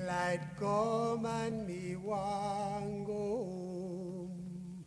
Daylight come and me want go home.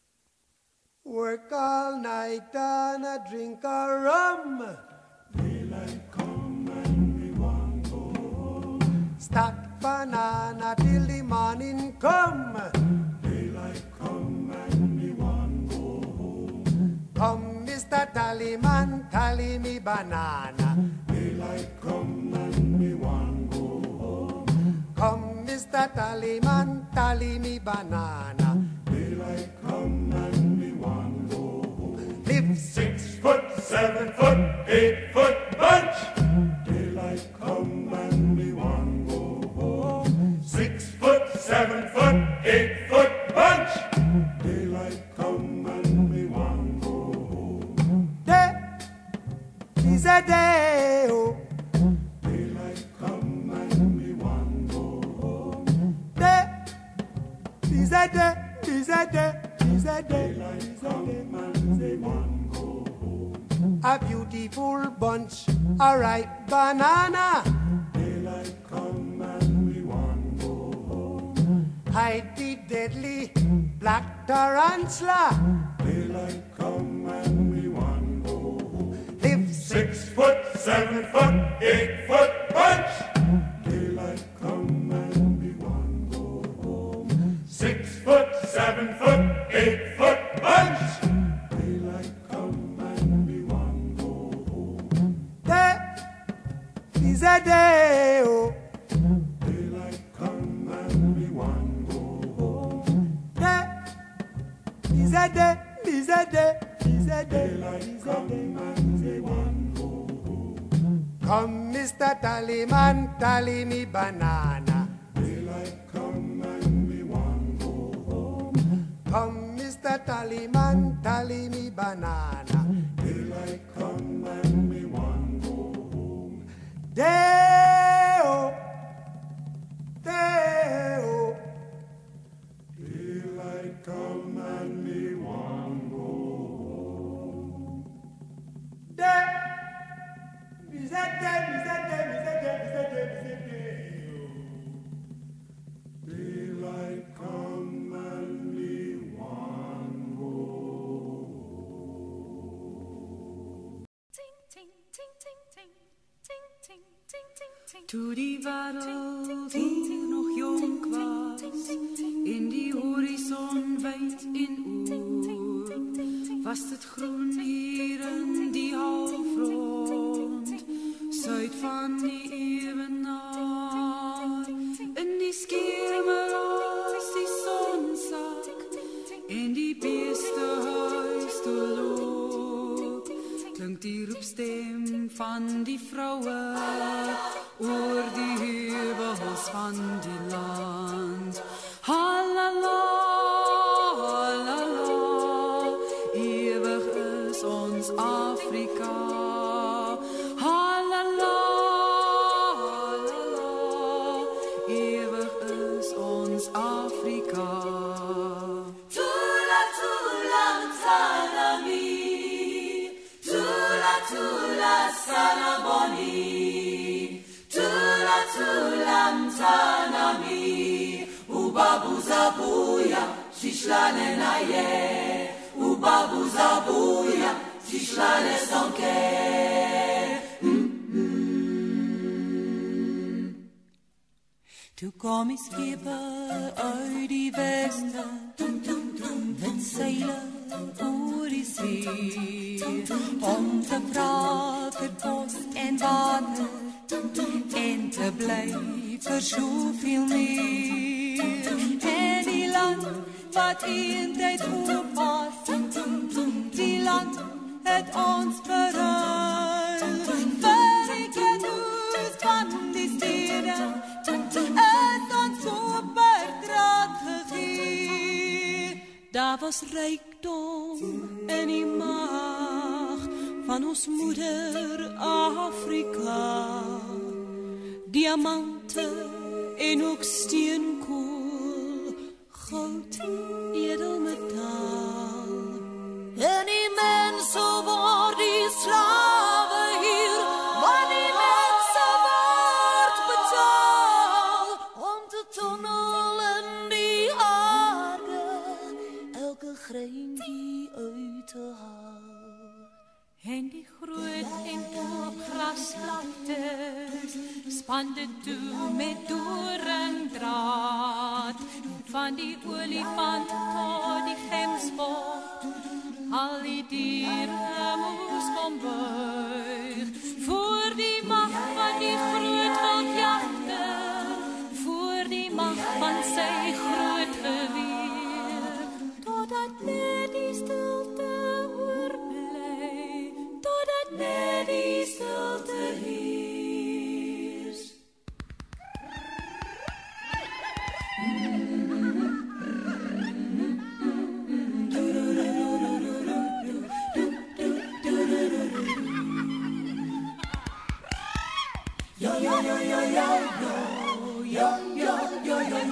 Work all night and a drink a rum. Daylight come and me want go home. Stack banana till the morning come. Daylight come and me want go home. Come, Mr. Tallyman, tally me banana. Daylight come and me want go home. Come, Mr. Tallyman, tally me banana. Daylight come and me want go home. Live 6 foot, 7 foot, 8 foot bunch. Daylight come and me want go home. 6 foot, 7 foot, 8 foot bunch. Daylight come and me want go home. Day is a day, oh. Daylight come and me want go home. Day is a day, is a day, is a day. Daylight come and me want go home. A beautiful bunch, a ripe banana. Daylight come and we want go home. Hide the deadly black tarantula. Daylight come and we want go home. Live 6 foot, 7 foot, 8 foot bunch. Daylight come and we want go home. 6 foot, 7 foot, 8 foot bunch. Daylight come and we want go home. Day is a day, oh. Daylight come and we want go home. Day is a day, is a day, is a day. Daylight come and we want go home. Come, Mr. Tallyman, tally me banana. Daylight come and we want go home. Come, Mr. Tallyman, tally me banana. Daylight come and we want go home. Day-o, day-o. Daylight come and me want go home. Day, is a day, is a day, is a day, is a day, is a day. Daylight come and me want go home. Ting, ting, ting, ting, ting, ting, ting, ting, ting, ting. Toen die wereld hier nog jong was, in die horizon wijd in oer, was het groen hier in die halfrond, zuid van die evenaar, in die skemer als die zon zak, in die beestehuis te loop, klinkt die roepstem van die vrouwen, oor die heuvels van die land. Halala, halala, ewig is ons Afrika. Halala, halala, ewig is ons Afrika. Tula, tula, salami, tula, tula, salaboni. Tula tula mtanami ubabu zabuya shishlane naye ubabu zabuya shishlane sonke. Toe kom die skepe uit die weste, met seile oor die see, om te praat vir kos en water, en te bly vir soveel meer. En die land wat eentyd oop was, die land het ons verruil. Vir die kanoes van die stede, het ons oordraad gegee. Daar was rykdom in die mag van ons moeder Afrika. Diamante en ook steenkool, goud, edelmetaal. En die mense word die slawe hier, maar die mense word betaal. hande toe met doringdraad. Van die olifant tot die gemsbok, al die diere moes kom buig voor die mag van die groot wildjagter, voor die mag van sy groot geweer, totdat net die stilte oorbly, totdat net die stilte heers. Yo yo yo yo yo yo yo yo yo yo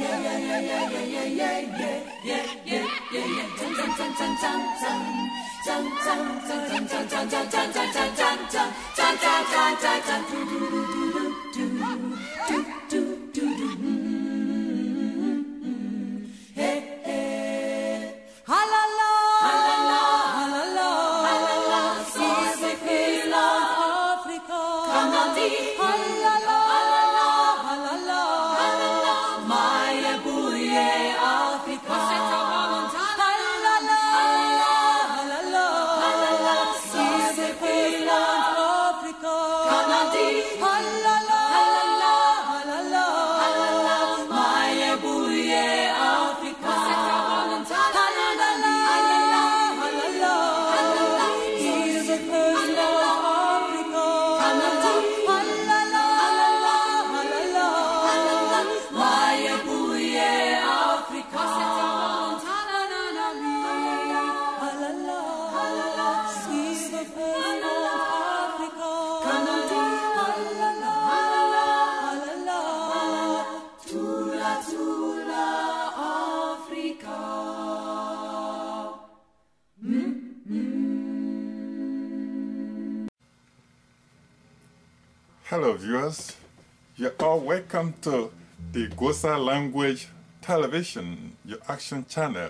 Hello viewers, you're all welcome to the GUOSA Language Television, your action channel.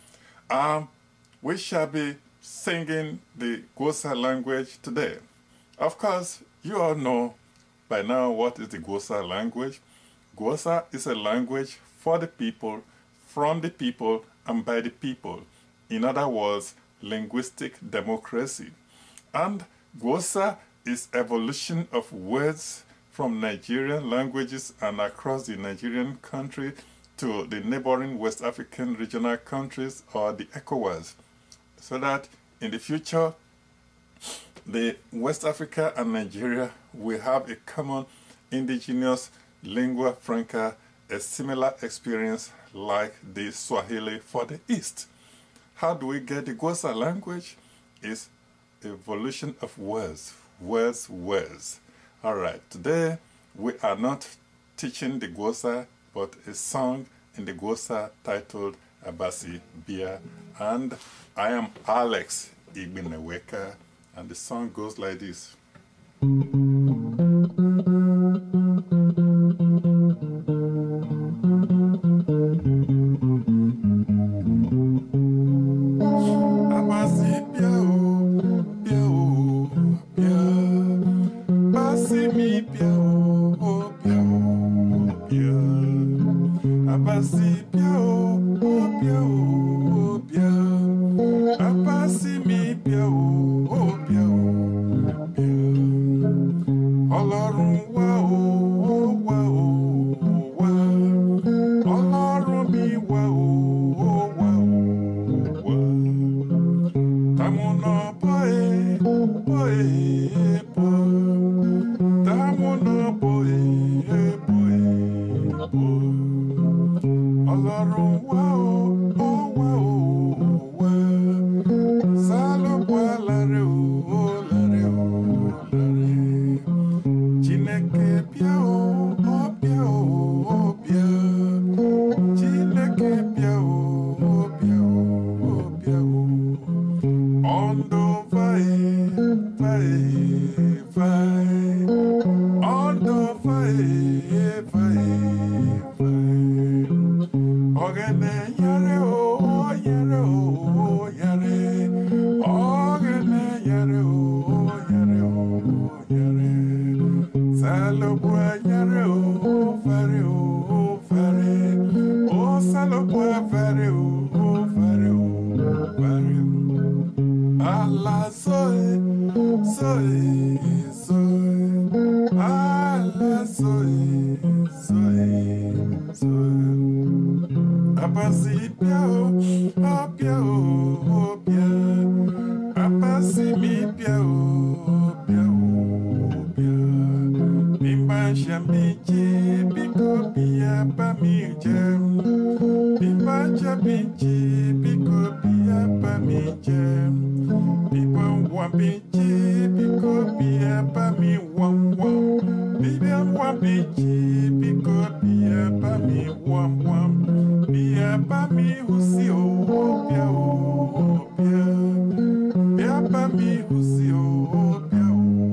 We shall be singing the GUOSA language today. Of course, you all know by now what is the GUOSA language. GUOSA is a language for the people, from the people, and by the people. In other words, linguistic democracy. And GUOSA is evolution of words from Nigerian languages and across the Nigerian country to the neighboring West African regional countries or the ECOWAS, so that in the future the West Africa and Nigeria will have a common indigenous lingua franca, a similar experience like the Swahili for the East. How do we get the GUOSA language? It's evolution of words. Words. All right, today we are not teaching the GUOSA, but a song in the GUOSA titled Abasi Bia, and I am Alex Igbineweka, and the song goes like this. Yare, Salopua very Allah soy Allah soy Apasi piao piao Apasi mi piao Bimba shamichi biko pia pa mi jam Bimba chabichi biko pia pa mi jam Bimba wambichi biko pia pa mi wam Bimba wambichi biko pia pa mi wam Pia pa mi husi pia Pia pa mi husi pia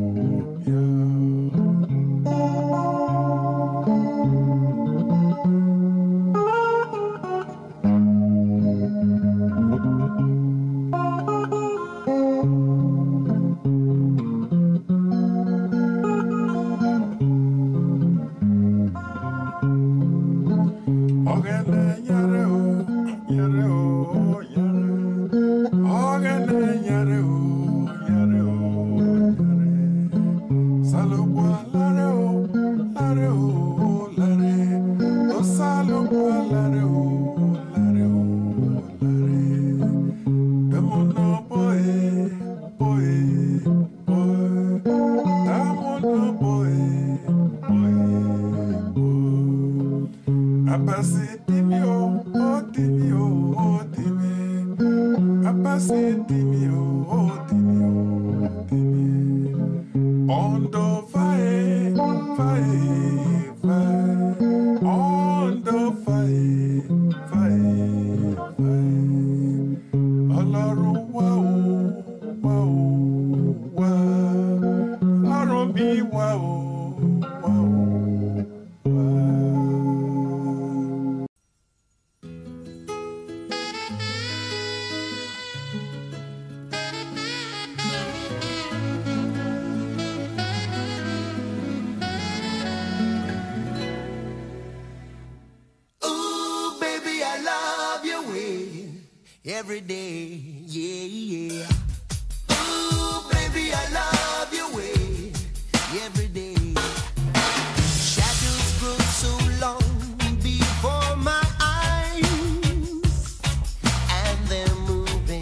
every day, yeah. Ooh, baby, I love your way every day. Shadows grow so long before my eyes, and they're moving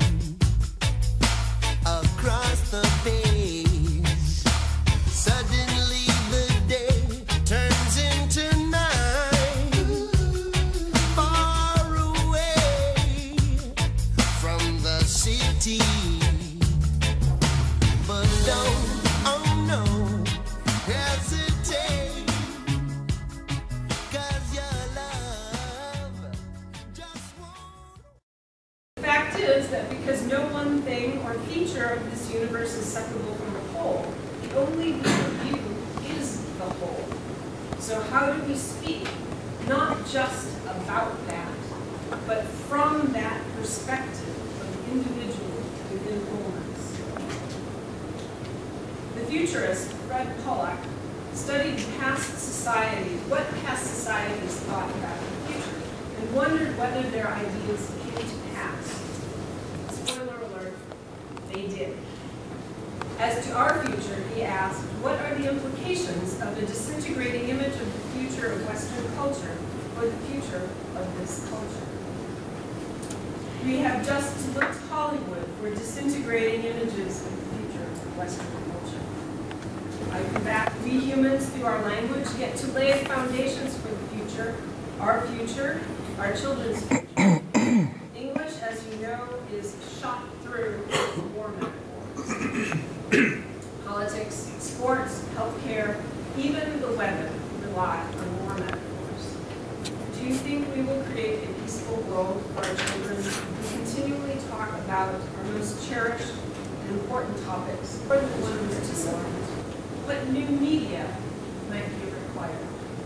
across the page. Suddenly the day turns into night, far away from the city. But don't, oh no, hesitate, 'cause your love just won't. The fact is that because no one thing or feature of this universe is separable from the whole, the only view is the whole. So how do we speak? Not just about that, but from that perspective of the individual within wholeness. The futurist Fred Pollack studied past societies, what past societies thought about the future, and wondered whether their ideas came to pass. Spoiler alert, they did. As to our future, he asked, what are the implications of a disintegrating image of the future of Western culture for the future of this culture? We have just looked to Hollywood for disintegrating images of the future of Western culture. I come back, we humans, through our language, get to lay foundations for the future, our children's future. English, as you know, is shot through with war metaphors. Politics, sports, healthcare, even the weather rely on war metaphors. Do you think we will create a peaceful world for our children who continually talk about our most cherished and important topics, or the ones to select? What new media might be required?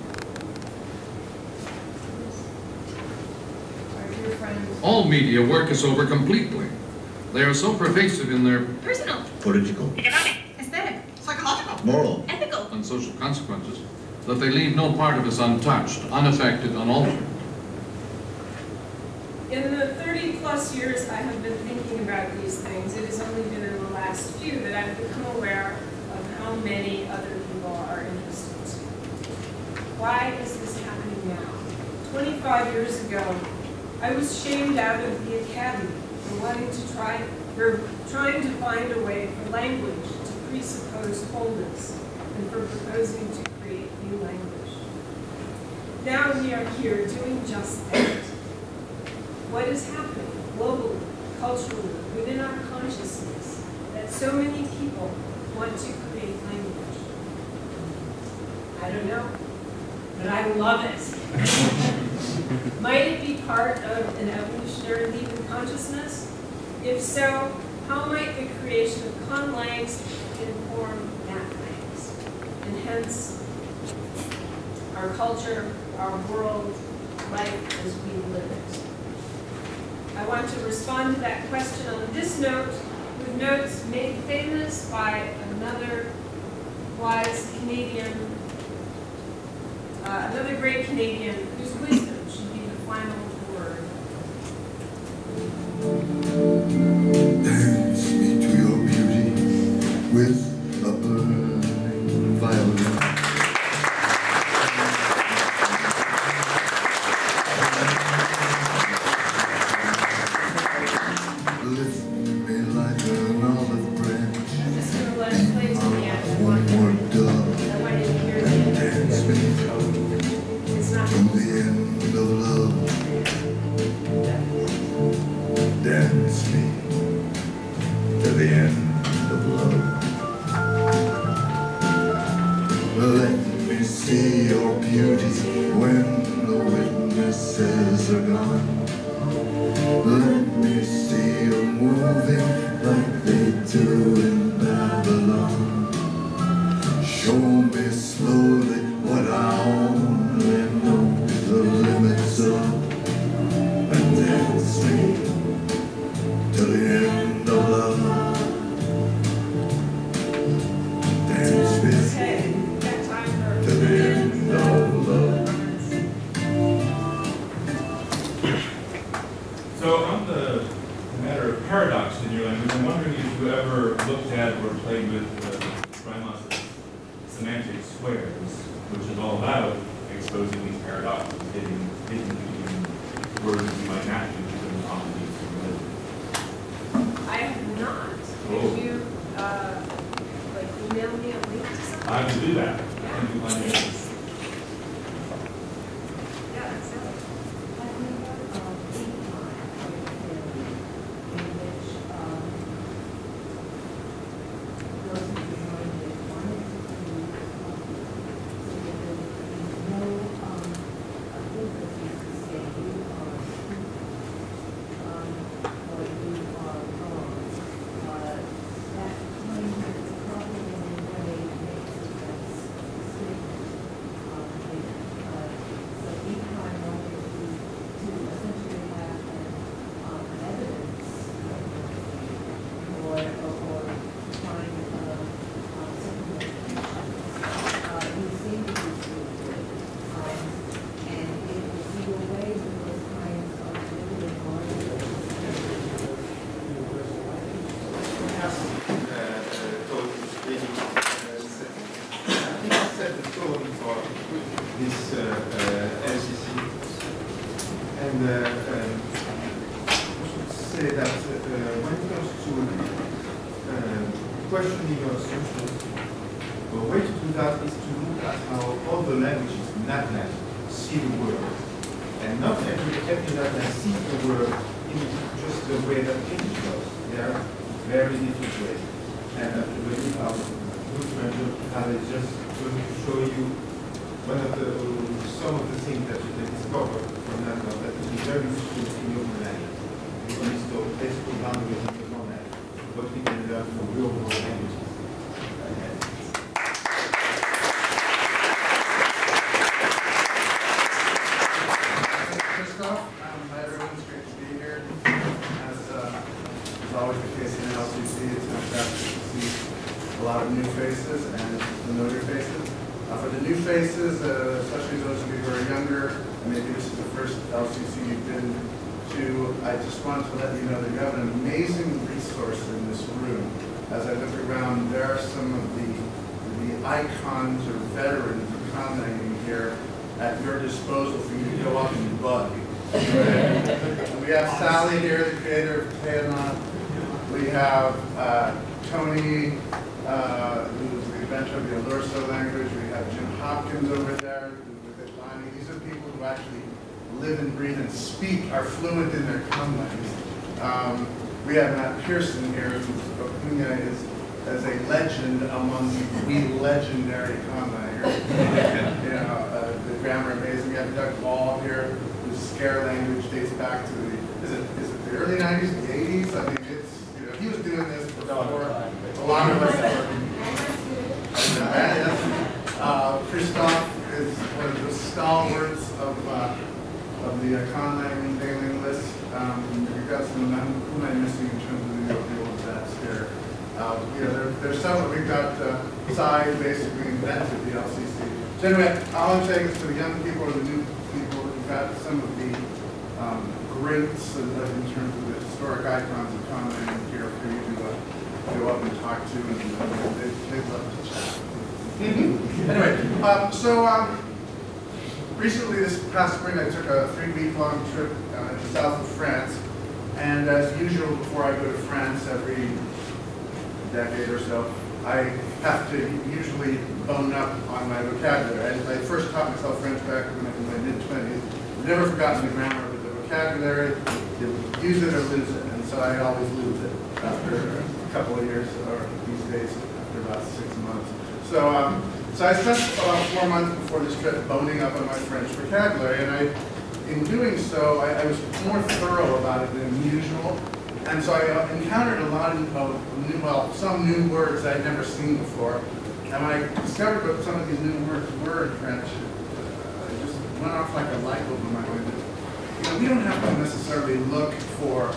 Our dear friends. All media work us over completely. They are so pervasive in their Personal, Political, economic, aesthetic, psychological, moral, ethical, and social consequences that they leave no part of us untouched, unaffected, unaltered. In the 30-plus years I have been thinking about these things, it has only been in the last few that I've become aware of how many other people are interested. Why is this happening now? 25 years ago, I was shamed out of the academy for trying to find a way for language to presuppose wholeness and for proposing to create new language. Now we are here doing just that. What is happening globally, culturally, within our consciousness, that so many people want to create language? I don't know, but I love it. Might it be part of an evolutionary leap in consciousness? If so, how might the creation of conlangs inform natlangs, and hence our culture, our world, life as we live it? I want to respond to that question on this note with notes made famous by another wise Canadian, another great Canadian whose wisdom should be the final word. Dance me to your beauty with a burning violin. Lift me like an olive branch. I'm just going to let it play to the end. One more dove. I want you to hear it. Dance me It's not to the end of love. Dance me to the end of love. Let me see your beauty when the witnesses are gone. Let me see you moving like they do in Babylon. Show me slowly what I only know the limits of, and dance me to the end of love. Dance me okay. Got time for to the end of love. So on the matter of paradox in your language, I'm wondering if you ever looked at or played with Primus' semantic squares, which is all about exposing these paradoxes, hidden in words you might not use in the opposites of I have not. Could you like email me a link to something? I have to do that. Yeah. Thank you, my name. Yeah, that's it. questioning your assumptions, the way to do that is to look at how all the languages in NatNat see the world. And not every NatNat sees the world in just the way that English does. There are very different ways. And I believe our good friend Ali is just going to show you one of some of the things that you can discover from NatNat that will be very useful in your language. You can install textual boundaries in your own language. What we can learn from real world languages. Everyone's great to be here. As is always the case in LCC, it's fantastic to see a lot of new faces and familiar faces. For the new faces, especially those of you who are younger, maybe this is the first LCC you've been I just wanted to let you know that you have an amazing resource in this room. As I look around, there are some of the icons or veterans of conlanging here at your disposal for you to go up and bug. We have Sally here, the creator of Teana. We have Tony, who's the inventor of the Alurso language. We have Jim Hopkins over there, with Itlani. These are people who actually live and breathe and speak, are fluent in their conlangs. We have Matt Pearson here, who Acuna is as a legend among the legendary conlangers. You know, the grammar amazing. We have Doug Ball here, whose scare language dates back to is it the early 90s, the 80s? I mean, it's, you know, he was doing this before a lot of us were. Christoph is one of the stalwarts of the conlang mailing list. We've got some, who am I missing in terms of the old stats here? You know, there's several. We've got Cy, who basically invented the LCC. So anyway, all I'm saying is to the young people or the new people, we've got some of the greats in terms of the historic icons of conlang here for you to go up and talk to, and they'd love to chat. Anyway, recently this past spring I took a 3-week-long trip to the south of France, and as usual before I go to France every decade or so, I have to usually bone up on my vocabulary. I first taught myself French back when I was in my mid-20s. I've never forgotten the grammar, but the vocabulary, you use it or lose it, and so I always lose it after a couple of years, or these days after about 6 months. So I spent about 4 months before this trip boning up on my French vocabulary, and in doing so, I was more thorough about it than usual. And so I encountered a lot of some new words I'd never seen before. And when I discovered what some of these new words were in French, it just went off like a light bulb in my mind. You know, we don't have to necessarily look for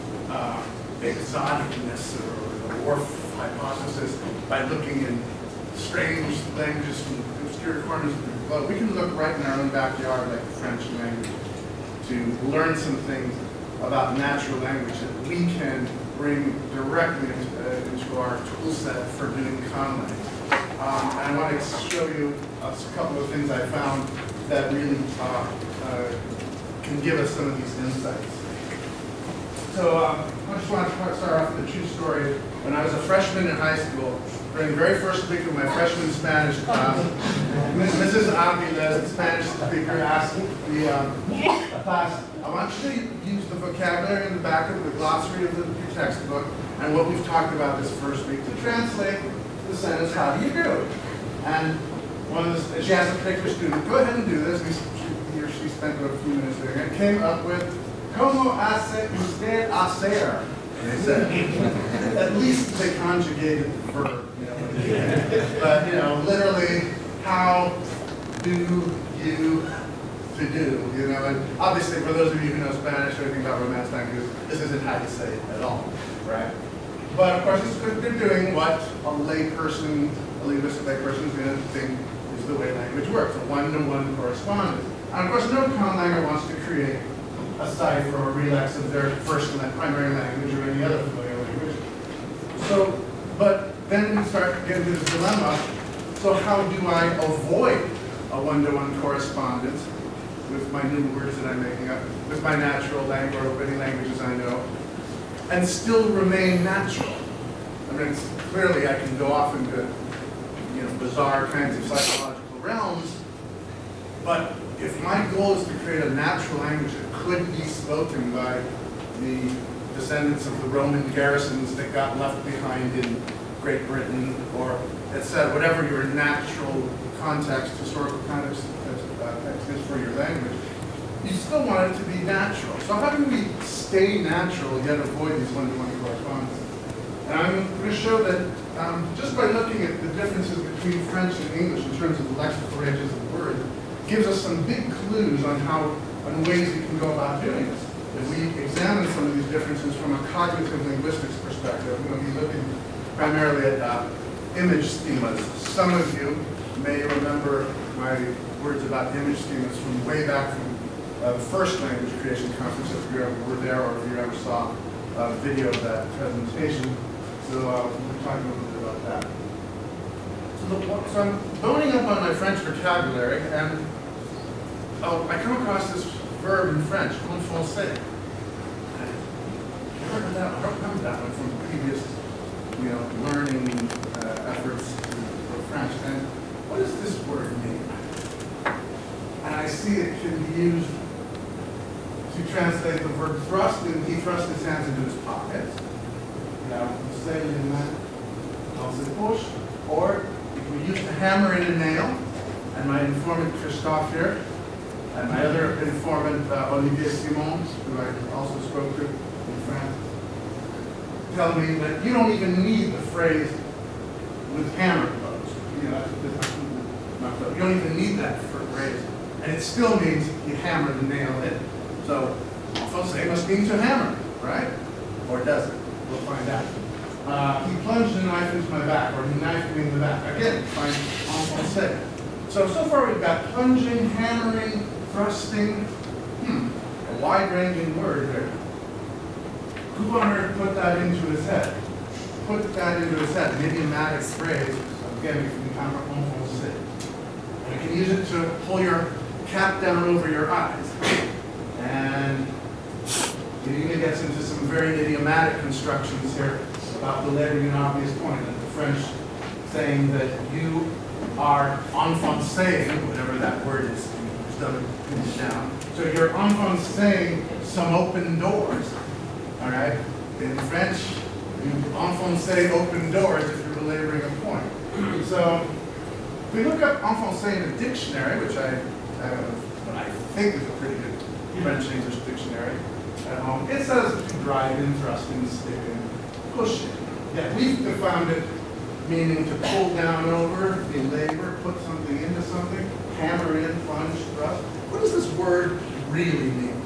exoticness or the Whorf hypothesis by looking in strange languages from obscure corners of the globe. We can look right in our own backyard, like the French language, to learn some things about natural language that we can bring directly into our tool set for doing conlang. I want to show you a couple of things I found that really can give us some of these insights. So I just want to start off with a true story. When I was a freshman in high school, during the very first week of my freshman Spanish class, Mrs. Avila, the Spanish speaker, asked the class, I want you to use the vocabulary in the back of the glossary of the textbook and what we've talked about this first week to translate the sentence, how do you do? And she asked a particular student, go ahead and do this. He or she spent a few minutes doing it, came up with, ¿Cómo hace usted hacer? And they said, at least they conjugated the verb, you know, but you know, literally, how do you to do, you know, and obviously for those of you who know Spanish or anything about Romance languages, this isn't how you say it at all, right? But of course, they're doing what a layperson, a linguistic layperson is going to think is the way language works, a one-to-one correspondence. And of course, no conlanger wants to create a cipher or relex of their first primary language or any other familiar language. So, but then we start getting to this dilemma. So how do I avoid a one-to-one correspondence with my new words that I'm making up, with my natural language or any languages I know, and still remain natural? I mean, clearly I can go off into, you know, bizarre kinds of psychological realms, but if my goal is to create a natural language that could be spoken by the descendants of the Roman garrisons that got left behind in Great Britain, or etc., whatever your natural context, historical context is for your language, you still want it to be natural. So how do we stay natural yet avoid these one-to-one correspondences? And I'm going to show that just by looking at the differences between French and English in terms of the lexical ranges of words, gives us some big clues on ways we can go about doing this. If we examine some of these differences from a cognitive linguistics perspective, we're going to be looking primarily at image schemas. Some of you may remember my words about image schemas from way back from the first language creation conference, if you ever were there or if you ever saw a video of that presentation. So we're talking a little bit about that. So I'm boning up on my French vocabulary, and I come across this verb in French, enfoncer. I heard that, I don't remember that one from previous, learning efforts for French. And what does this word mean? And I see it can be used to translate the verb thrust, and he thrust his hands into his pockets. Say in that, push, or it can be used to hammer in a nail. And my informant Christophe here, and my other informant Olivier Simons, who I also spoke to in France, tell me that you don't even need the phrase with hammer blows. You don't even need that phrase. And it still means you hammer the nail in. So, enfoncer must mean to hammer, right? Or does it? We'll find out. He plunged a knife into my back, or he knifed me in the back. Again, find enfoncer. So far we've got plunging, hammering, thrusting. A wide-ranging word there. Who on earth put that into his head? Put that into his head, an idiomatic phrase, again, from the kind of enfoncer. And you can use it to pull your cap down over your eyes. And it even gets into some very idiomatic constructions here about belaboring an obvious point, that the French saying that you are enfoncer, whatever that word is, it's done it down. So you're enfoncer some open doors. All right? In French, you enfoncer open doors if you're belaboring a point. So if we look up enfoncer in a dictionary, which I think is a pretty good French-English dictionary at home, it says to drive in, thrust in, stick in, push in. Yeah, we've defined it meaning to pull down over, belabor, put something into something, hammer in, plunge, thrust. What does this word really mean?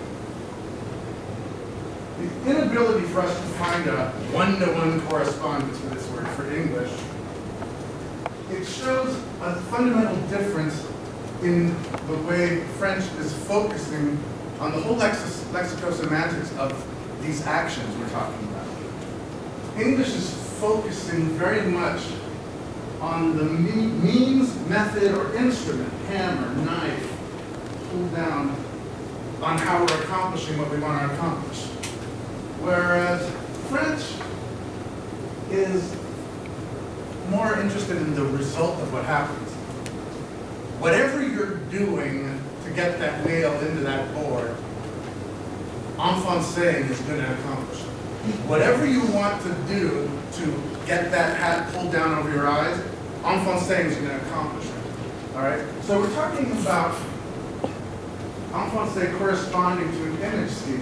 The inability for us to find a one-to-one correspondence with this word for English, it shows a fundamental difference in the way French is focusing on the whole lexicosemantics of these actions we're talking about. English is focusing very much on the means, method, or instrument, hammer, knife, pull down, on how we're accomplishing what we want to accomplish. Whereas French is more interested in the result of what happens. Whatever you're doing to get that nail into that board, enfoncer is going to accomplish it. Whatever you want to do to get that hat pulled down over your eyes, enfoncer is going to accomplish it. All right? So we're talking about enfoncer corresponding to an image scheme.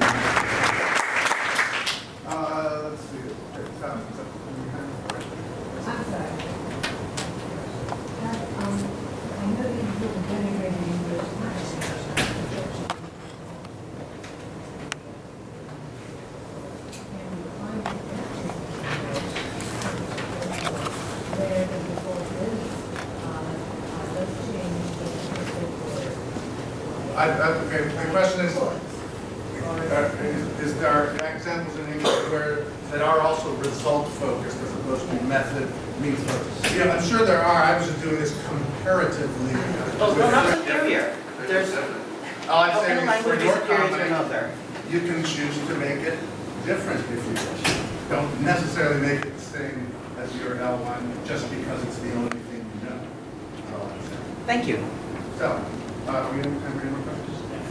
Let's see. I'm sorry. I know you've been denigrating English. Where the default is, let's change the Okay, my question is there examples in English that are also result focused as opposed to method, means focused? Yeah, I'm sure there are. I was just doing this comparatively. Oh, no, not superior. There's I'm saying in a language for your superior to comment, another. you can choose to make it different if you wish. Don't necessarily make it the same as your L1 just because it's the only thing you know. That's all I'm saying. Thank you. So, we have time for any more questions?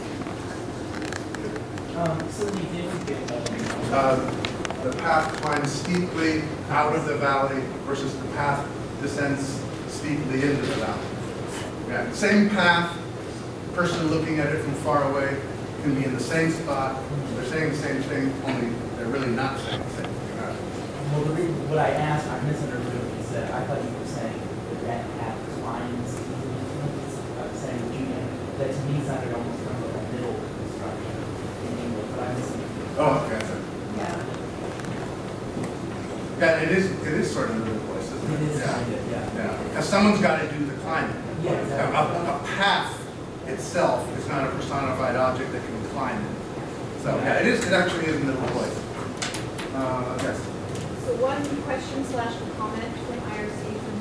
So we did get the path climbs steeply out of the valley versus the path descends steeply into the valley. Yeah, same path, person looking at it from far away can be in the same spot. They're saying the same thing, only they're really not saying the same thing. Well, what I asked, I misunderstood what you said. I thought you were saying that path climbs. I was saying that to me sounded almost like a middle construction in English, but I misunderstood. Oh, okay. Yeah. Yeah, it is sort of middle place, isn't it? It is kind of, yeah. Yeah, because someo's got to do the climbing. Yeah, exactly. A path itself is It's not a personified object that can climb in. So yeah, it actually is in the middle place. Yes. So one question / comment from IRC from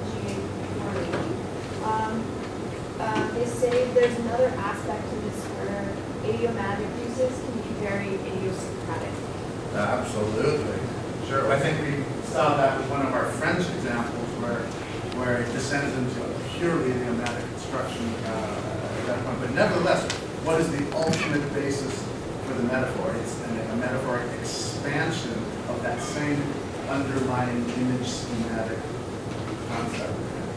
GA480. They say there's another aspect to this where idiomatic uses can be very idiosyncratic. Absolutely. Sure. I think we saw that with one of our French examples where it descends into a purely idiomatic construction at that point. But nevertheless, what is the ultimate basis for the metaphor? It's a metaphoric expansion of that same underlying image schematic concept.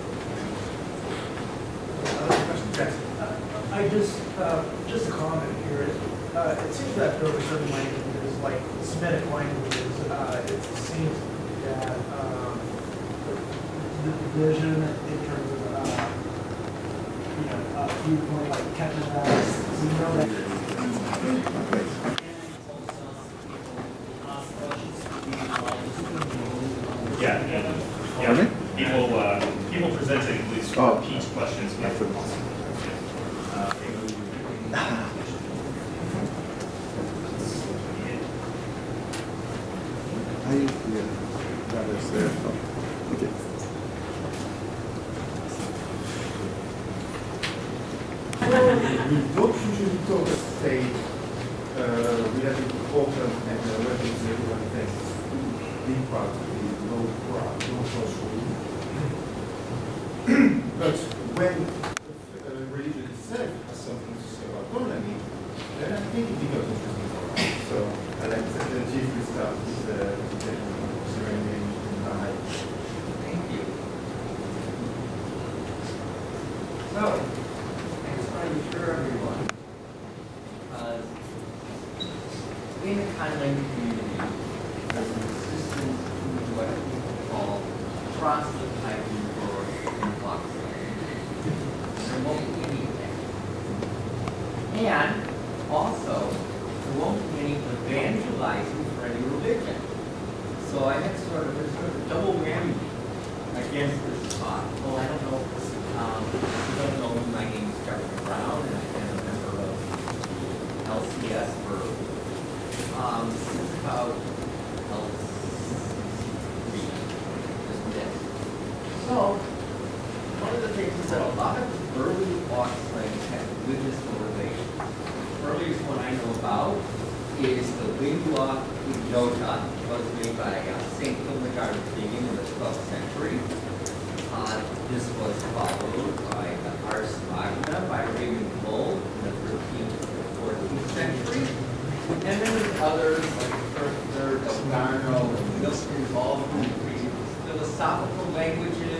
Other questions? Yes. I just a comment here. It seems that there were certain languages, like Semitic languages, it seems that the division in terms of viewpoint, like Calgary, People presenting, please repeat questions. Okay. We don't usually talk state related to open and related to everyone thinks big part of the low social. But when religion itself has something to say about autonomy, then I think it becomes interesting for us. So I like that the chief will start with the presentation of ceremony in Bahai. Thank you. So, I just want to be sure everyone, in the content community, there's an assistance to what people call transliteration for influx. There won't be anything. And also, there won't be any evangelizing for any religion. So I had sort of a double whammy against this thought. Well, I don't know. You don't know me. My name is Jeffrey Brown, and I'm a member of LCS for since about So, one of the things is that a lot of early Auxlang had religious motivation. The earliest one I know about is the lingua idiota, which was made by St. Hildegard of Bingen in the 12th century. This was followed by the Ars Magna by Raymond Bull in the 13th and 14th century. And then there's others like Kirchner, Delgarno, and Milton, all of them created philosophical languages.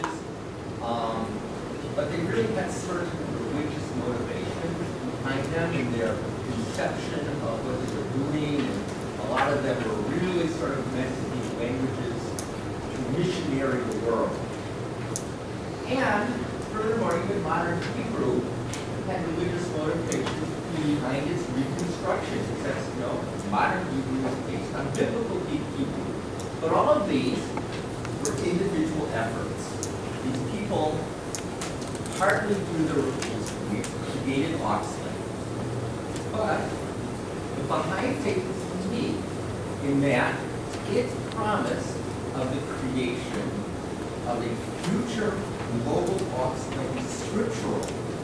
But they really had certain religious motivation behind them in their conception of what they were doing. And a lot of them were really sort of meant to be languages to missionary the world. And furthermore, even modern Hebrew had religious motivations behind its reconstruction. Because modern Hebrew is based on biblical Hebrew. But all of these were individual efforts. These people, partly through their rules, created Auxlang. But the Baha'i faith is unique in that its promise of the creation of a future global Auxlang scriptural.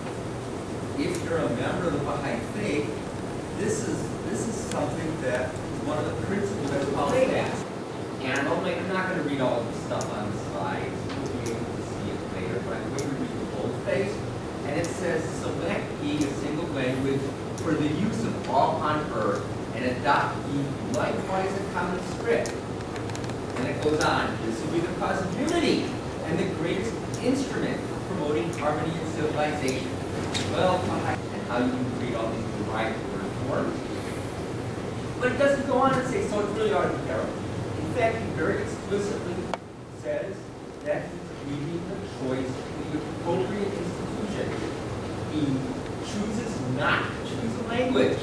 If you're a member of the Baha'i faith, this is something that is one of the principles that we call fast. And I'm not going to read all of the stuff on the slides. You'll be able to see it later. But I'm going to read the boldface. And it says, select ye a single language for the use of all on earth, and adopt ye likewise a common script. And it goes on. This will be the cause of unity and the greatest instrument for promoting harmony and civilization. Well, and how you can create all these derived word forms. But it doesn't go on and say, so it's really arbitrary. In fact, he very explicitly says that he's leaving the choice to the appropriate institution. He chooses not to choose a language.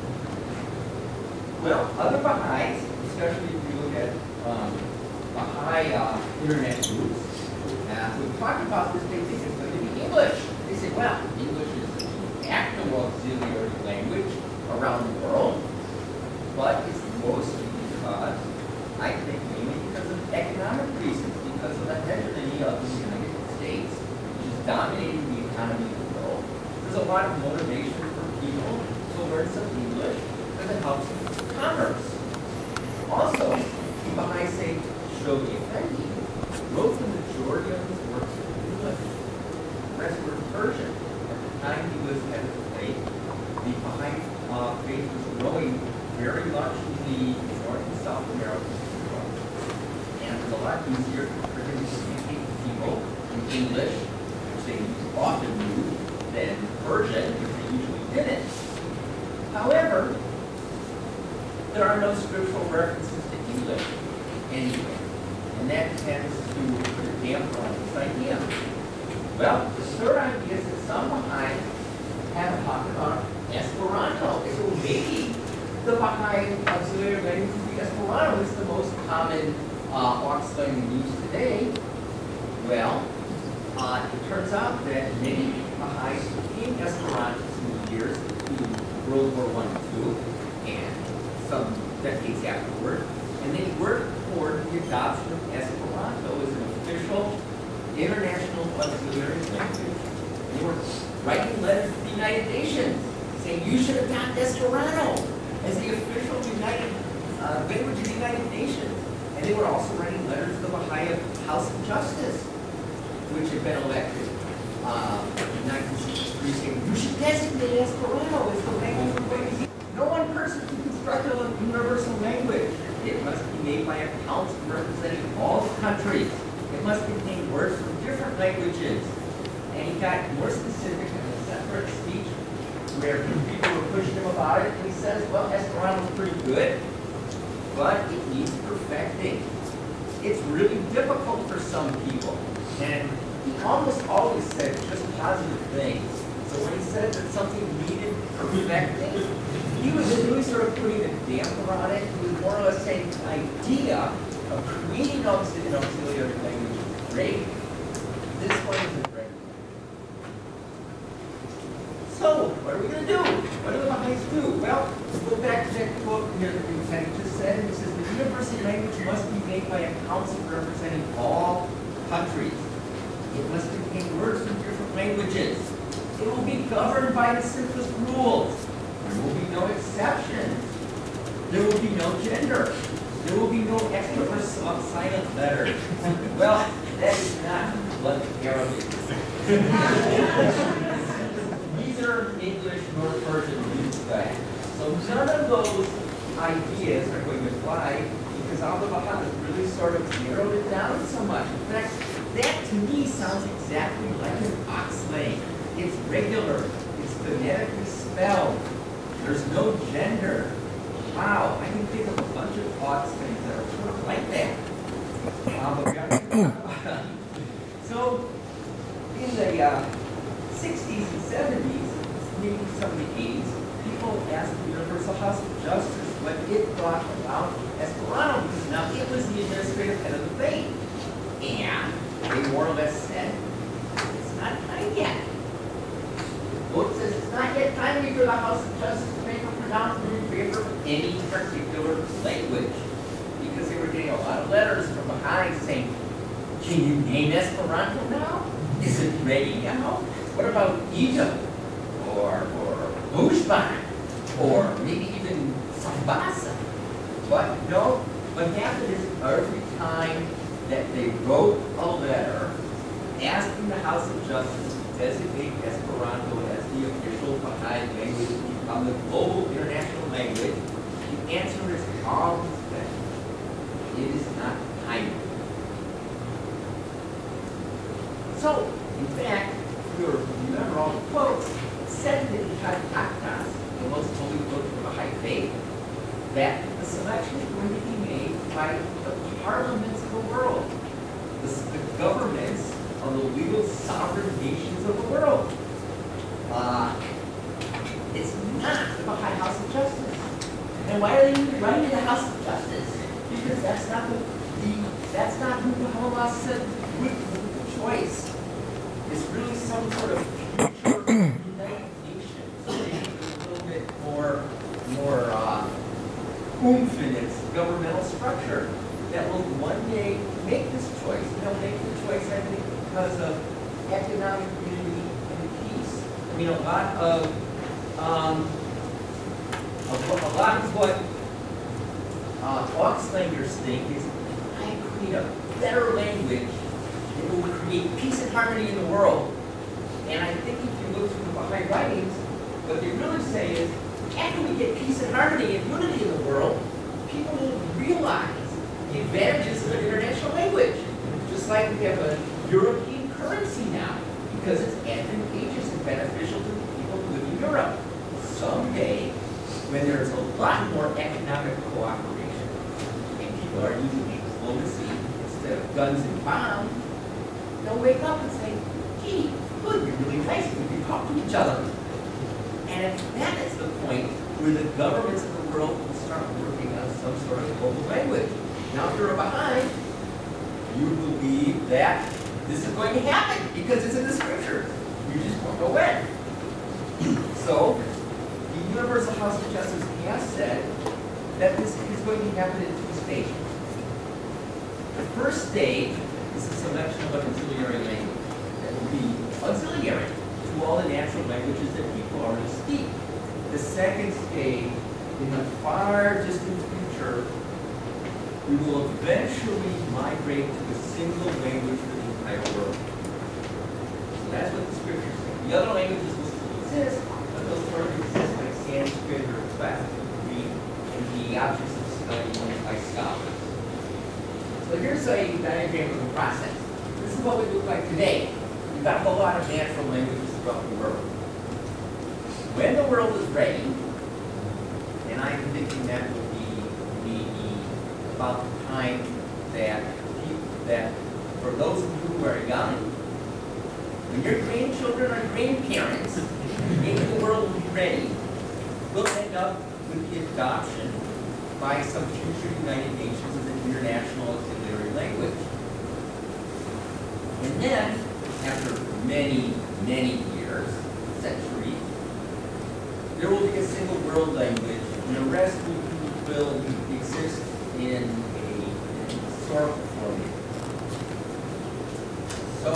Well, other Baha'is, especially if you look at Baha'i internet groups, when we talk about this, they think it's going to be English. They say, well, English is an actual auxiliary around the world, but it's mostly because, I think, mainly because of economic reasons, because of the hegemony of the United States, which is dominating the economy of the world. There's a lot of motivation for people to learn some English because it helps commerce. Also, the Baha'i say Shoghi Effendi wrote the majority of his works in English. The rest were in Persian. At the time he was head of the faith, the Baha'i faith was growing very much in the North and South American world. And it was a lot easier for him to communicate with people in English, which they often knew, than Persian, which they usually didn't. However, there are no scriptural references to English anywhere. And that tends to put a damper on this idea. Well, the third idea is that some Baha'i have talked about Esperanto. So maybe the Baha'i auxiliary language would be Esperanto. It's the most common auxiliary language used today. Well, it turns out that many Baha'is became Esperantists in the years between World War I and II, and some decades afterward, and they worked toward the adoption of Esperanto as an official international auxiliary language. They were writing letters to the United Nations saying you should adopt Esperanto as the official language of the United Nations. And they were also writing letters to the Baha'i House of Justice, which had been elected in 1963, saying you should designate Esperanto as the language we're going to use. No one person can construct a universal language. It must be made by a council representing all the countries. It must contain words from different languages. And he got more specific in a separate speech where people were pushing him about it. And he says, well, Esperanto is pretty good, but it needs perfecting. It's really difficult for some people. And he almost always said just positive things. So when he said that something needed perfecting, he was really sort of putting a damper on it. He was more or less saying the idea of creating an auxiliary language is great. This one isn't ready. So, what are we going to do? What do the Baha'is do? Well, go back to that quote here that we just said. It says, the universal language must be made by a council representing all countries. It must contain words from different languages. It will be governed by the simplest rules. There will be no exceptions. There will be no gender. There will be no extra or silent letters. Well, that is not what Arabic is. Neither English nor Persian use that. So none of those ideas are going to fly because Al-Baha'is really sort of narrowed it down so much. In fact, that to me sounds exactly like an oxlay. It's regular. It's phonetically spelled. There's no gender. Wow, I can think of a bunch of thoughts things that are sort of like that. So, in the 60s and 70s, maybe some of the 80s, people asked the Universal House of Justice what it thought about Esperanto, because now it was the administrative head of the faith. And they more or less said, it's not time yet. The vote says it's not yet time for the House of Justice to make a pronouncement in favor of any particular language. Because they were getting a lot of letters from Baha'i saying, can you name Esperanto now? Is it ready now? What about Egypt? Or Bushman? Or maybe even Sambasa? But no, what happened is every time that they wrote a letter asking the House of Justice to designate Esperanto as the official Baha'i language to become the global international language, the answer is always that it is not time. So, in fact, if you remember all the quotes, it said that in Aktas, the most holy book of the Baha'i faith, that the selection is going to be made by the parliaments of the world, the governments of the legal sovereign nations of the world. It's not the Baha'i House of Justice. And why are they even writing to the House of Justice? Because that's not who the Hamas said would the choice. It's really some sort of future United Nations, so maybe a little bit more oomph in its governmental structure that will one day make this choice. They'll make the choice, I think, because of economic unity and peace. I mean, a lot of what Auxlangers think is, I create a better language that will create peace and harmony in the world. And I think if you look through the Baha'i writings, what they really say is, after we get peace and harmony and unity in the world, people will realize the advantages of an international language. Just like we have a European currency now, because it's advantageous and beneficial to the people who live in Europe. Someday, when there's a lot more economic cooperation, and people are using diplomacy instead of guns and bombs, they'll wake up and say, gee, good, you're really nice, we can talk to each other. And that is the point where the governments of the world will start working on some sort of global language. Now, if you're a Baha'i, you believe that this is going to happen because it's in the scriptures. You just won't know when. So, the Universal House of Justice has said that this is going to happen in 2 stages. The first stage is the selection of an auxiliary language that will be auxiliary to all the natural languages that people already speak. The second stage, in the far distant future, we will eventually migrate to a single language for the entire world. So that's what the scriptures say. The other languages will still exist, but they'll sort of exist like Sanskrit or Greek and the objects of study used by scholars. So here's a diagram of the process. This is what we look like today. We've got a whole lot of natural languages throughout the world. When the world is ready, and I'm thinking that will be maybe about the time that for those of you who are young, when your grandchildren are grandparents, maybe the world will be ready. We'll end up with the adoption by some future United Nations of an international auxiliary language. And then, after many, many years, centuries, there will be a single world language, and the rest will exist in a historical format. So,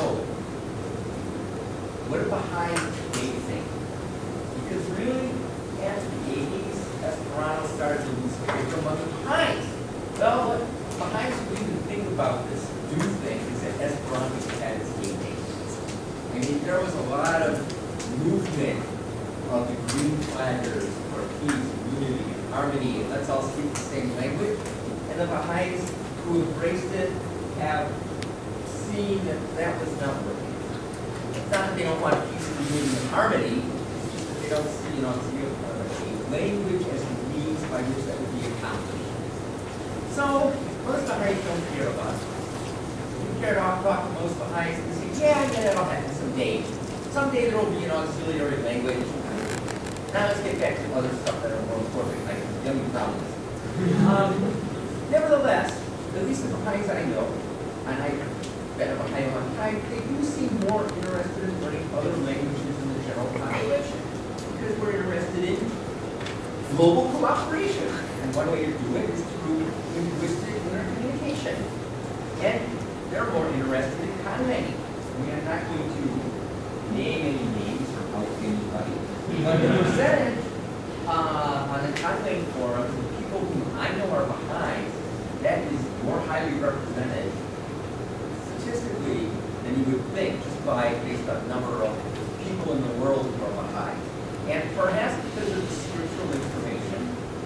what do Baha'is today think? Because really, after the 80s, Esperanto started to lose favor among the Baha'is. Well, what Baha'is who even think about this do think is that Esperanto had its heyday. I mean, there was a lot of movement of the green flaggers for peace, unity, and harmony, and let's all speak the same language. And the Baha'is who embraced it have seen that that was not working. It's not that they don't want peace, unity, and harmony, it's just that they don't see a language as a means by which that would be accomplished. So, most Baha'is don't care about it. You care to talk to most Baha'is and say, yeah, that'll happen someday. Someday there will be an auxiliary language. Now let's get back to other stuff that are more important, like young problems. Nevertheless, at least the Baha'is I know, and I've been a Baha'i a long time, they do seem more interested in learning other languages than the general population, because we're interested in global cooperation. And one way to do it is through linguistic intercommunication. And they're more interested in commenting. We are not going to name any names or help anybody. But the percentage on the Conlang forum, the people whom I know are Baha'is, that is more highly represented statistically than you would think, just based on the number of people in the world who are Baha'i. And perhaps because of the scriptural information,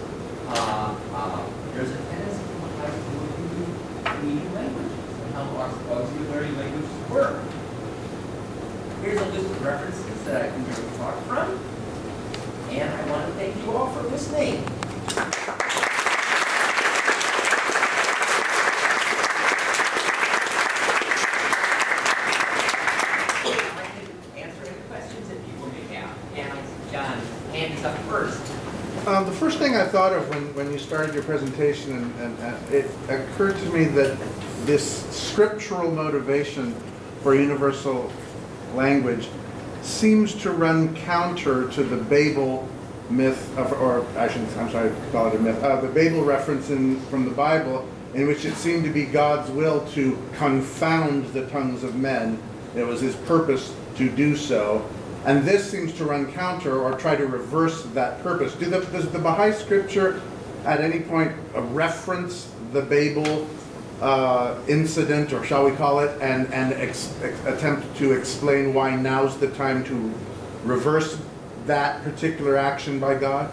there's a tendency for Baha'is to look into community languages and how auxiliary languages work. Here's a list of references that I can really talk from. And I want to thank you all for listening. The first thing I thought of when you started your presentation, and it occurred to me that this scriptural motivation for universal language seems to run counter to the Babel myth, or I'm sorry to call it a myth, the Babel reference from the Bible, in which it seemed to be God's will to confound the tongues of men. It was his purpose to do so. And this seems to run counter or try to reverse that purpose. Does the Baha'i scripture at any point reference the Babel incident, or shall we call it, and attempt to explain why now's the time to reverse that particular action by God?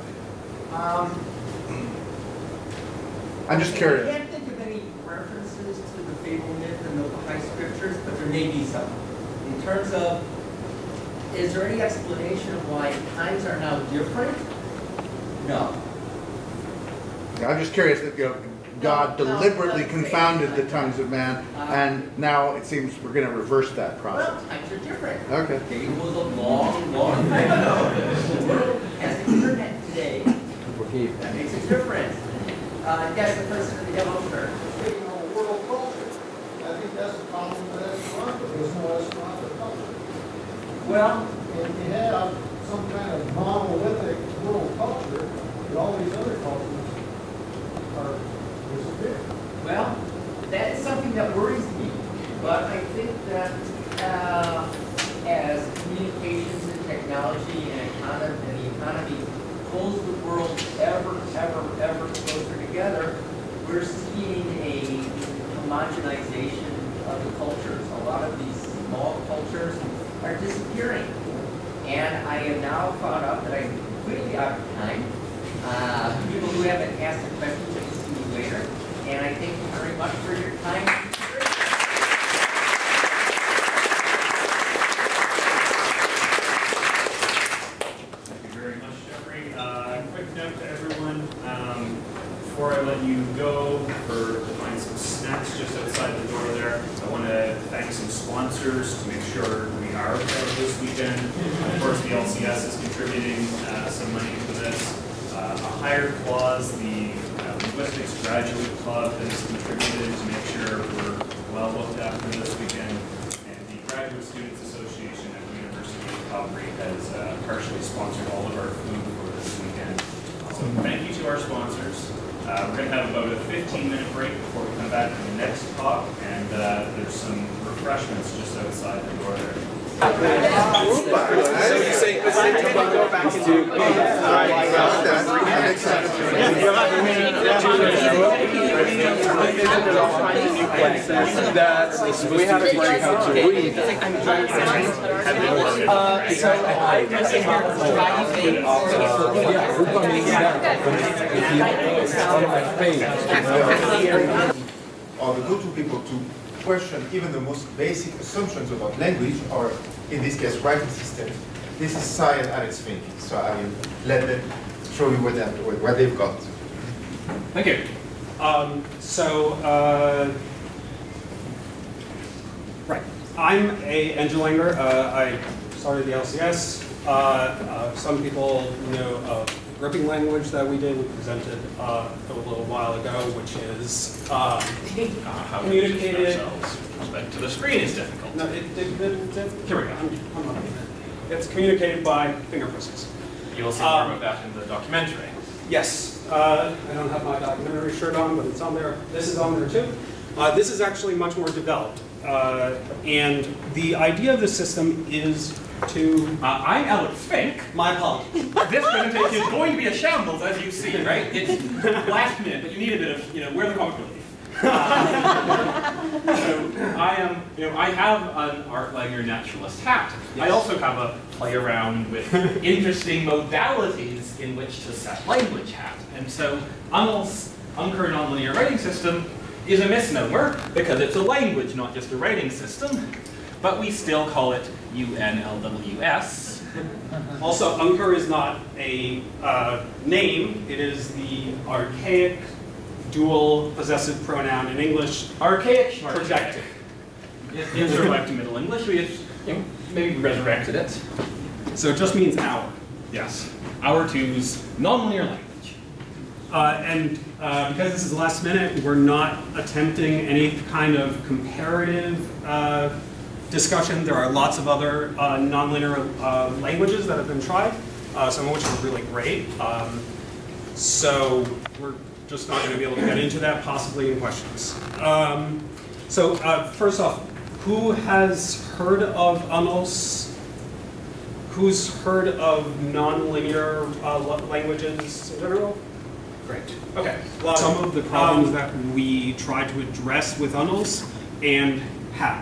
I'm just curious. I can't think of any references to the Babel myth in the Baha'i scriptures, but there may be some. In terms of, is there any explanation of why times are now different? No. I'm just curious that God deliberately confounded the tongues of man, and now it seems we're going to reverse that process. Well, times are different. Okay. Babel was a long, long time ago. The world has the internet today. That makes it different. Yes, the person in the yellow shirt. Speaking on world culture, I think that's the problem with Esperanto. There's no Esperanto culture. Well, if you have some kind of monolithic world culture, all these other cultures are disappearing. Well, that is something that worries me. But I think that as communications and technology and the economy pulls the world ever closer together, we're seeing a homogenization of the cultures. A lot of these small cultures are disappearing. And I have now found out that I'm completely out of time. People who haven't asked the questions will see me later. And I thank you very much for your time. Before I let you go, to find some snacks just outside the door there, I want to thank some sponsors to make sure we are proud this weekend. Of course, the LCS is contributing some money to this. A Higher Clause, the Linguistics Graduate Club, has contributed to make sure we're well looked after this weekend. And the Graduate Students Association at the University of Calgary has partially sponsored all of our food for this weekend. So thank you to our sponsors. We're going to have about a 15-minute break before we come back to the next talk, and there's some refreshments just outside the door there. So you say to go back into we have to learn how to read. So I just are the go-to people to question even the most basic assumptions about language, or in this case, writing systems. This is science at its thinking. So I will let them show you what they've got. Thank you. Right. I'm Angel Langer. I started the LCS. Some people know of gripping language that we did. We presented a little while ago, which is communicated. Respect to the screen is difficult. No, here we go. I'm not it. It's communicated by finger presses. You'll see more about that in the documentary. Yes. I don't have my documentary shirt on, but it's on there. This is on there too. This is actually much more developed. And the idea of the system is to... I'm Alec Fink. My apologies. This presentation is going to be a shambles, as you see, right? It's last minute, but you need a bit of, where the comic relief. So I have an Art Langer naturalist hat. Yes. I also have a play around with interesting modalities in which to set language hat. And so UNL's Uncurrent Nonlinear Writing System is a misnomer because it's a language, not just a writing system. But we still call it UNLWS. Also, Uncur is not a name. It is the archaic dual possessive pronoun in English. Archaic, projected. It survived to Middle English. We have, maybe resurrected it. So it just means our. Yes. Our to's nonlinear language. Because this is last minute, we're not attempting any kind of comparative discussion. There are lots of other nonlinear languages that have been tried. some of which are really great. So we're just not going to be able to get into that, possibly in questions. First off, who has heard of UNLS? Who's heard of nonlinear languages in general? Great. Okay. Some of the problems that we try to address with UNLS and have.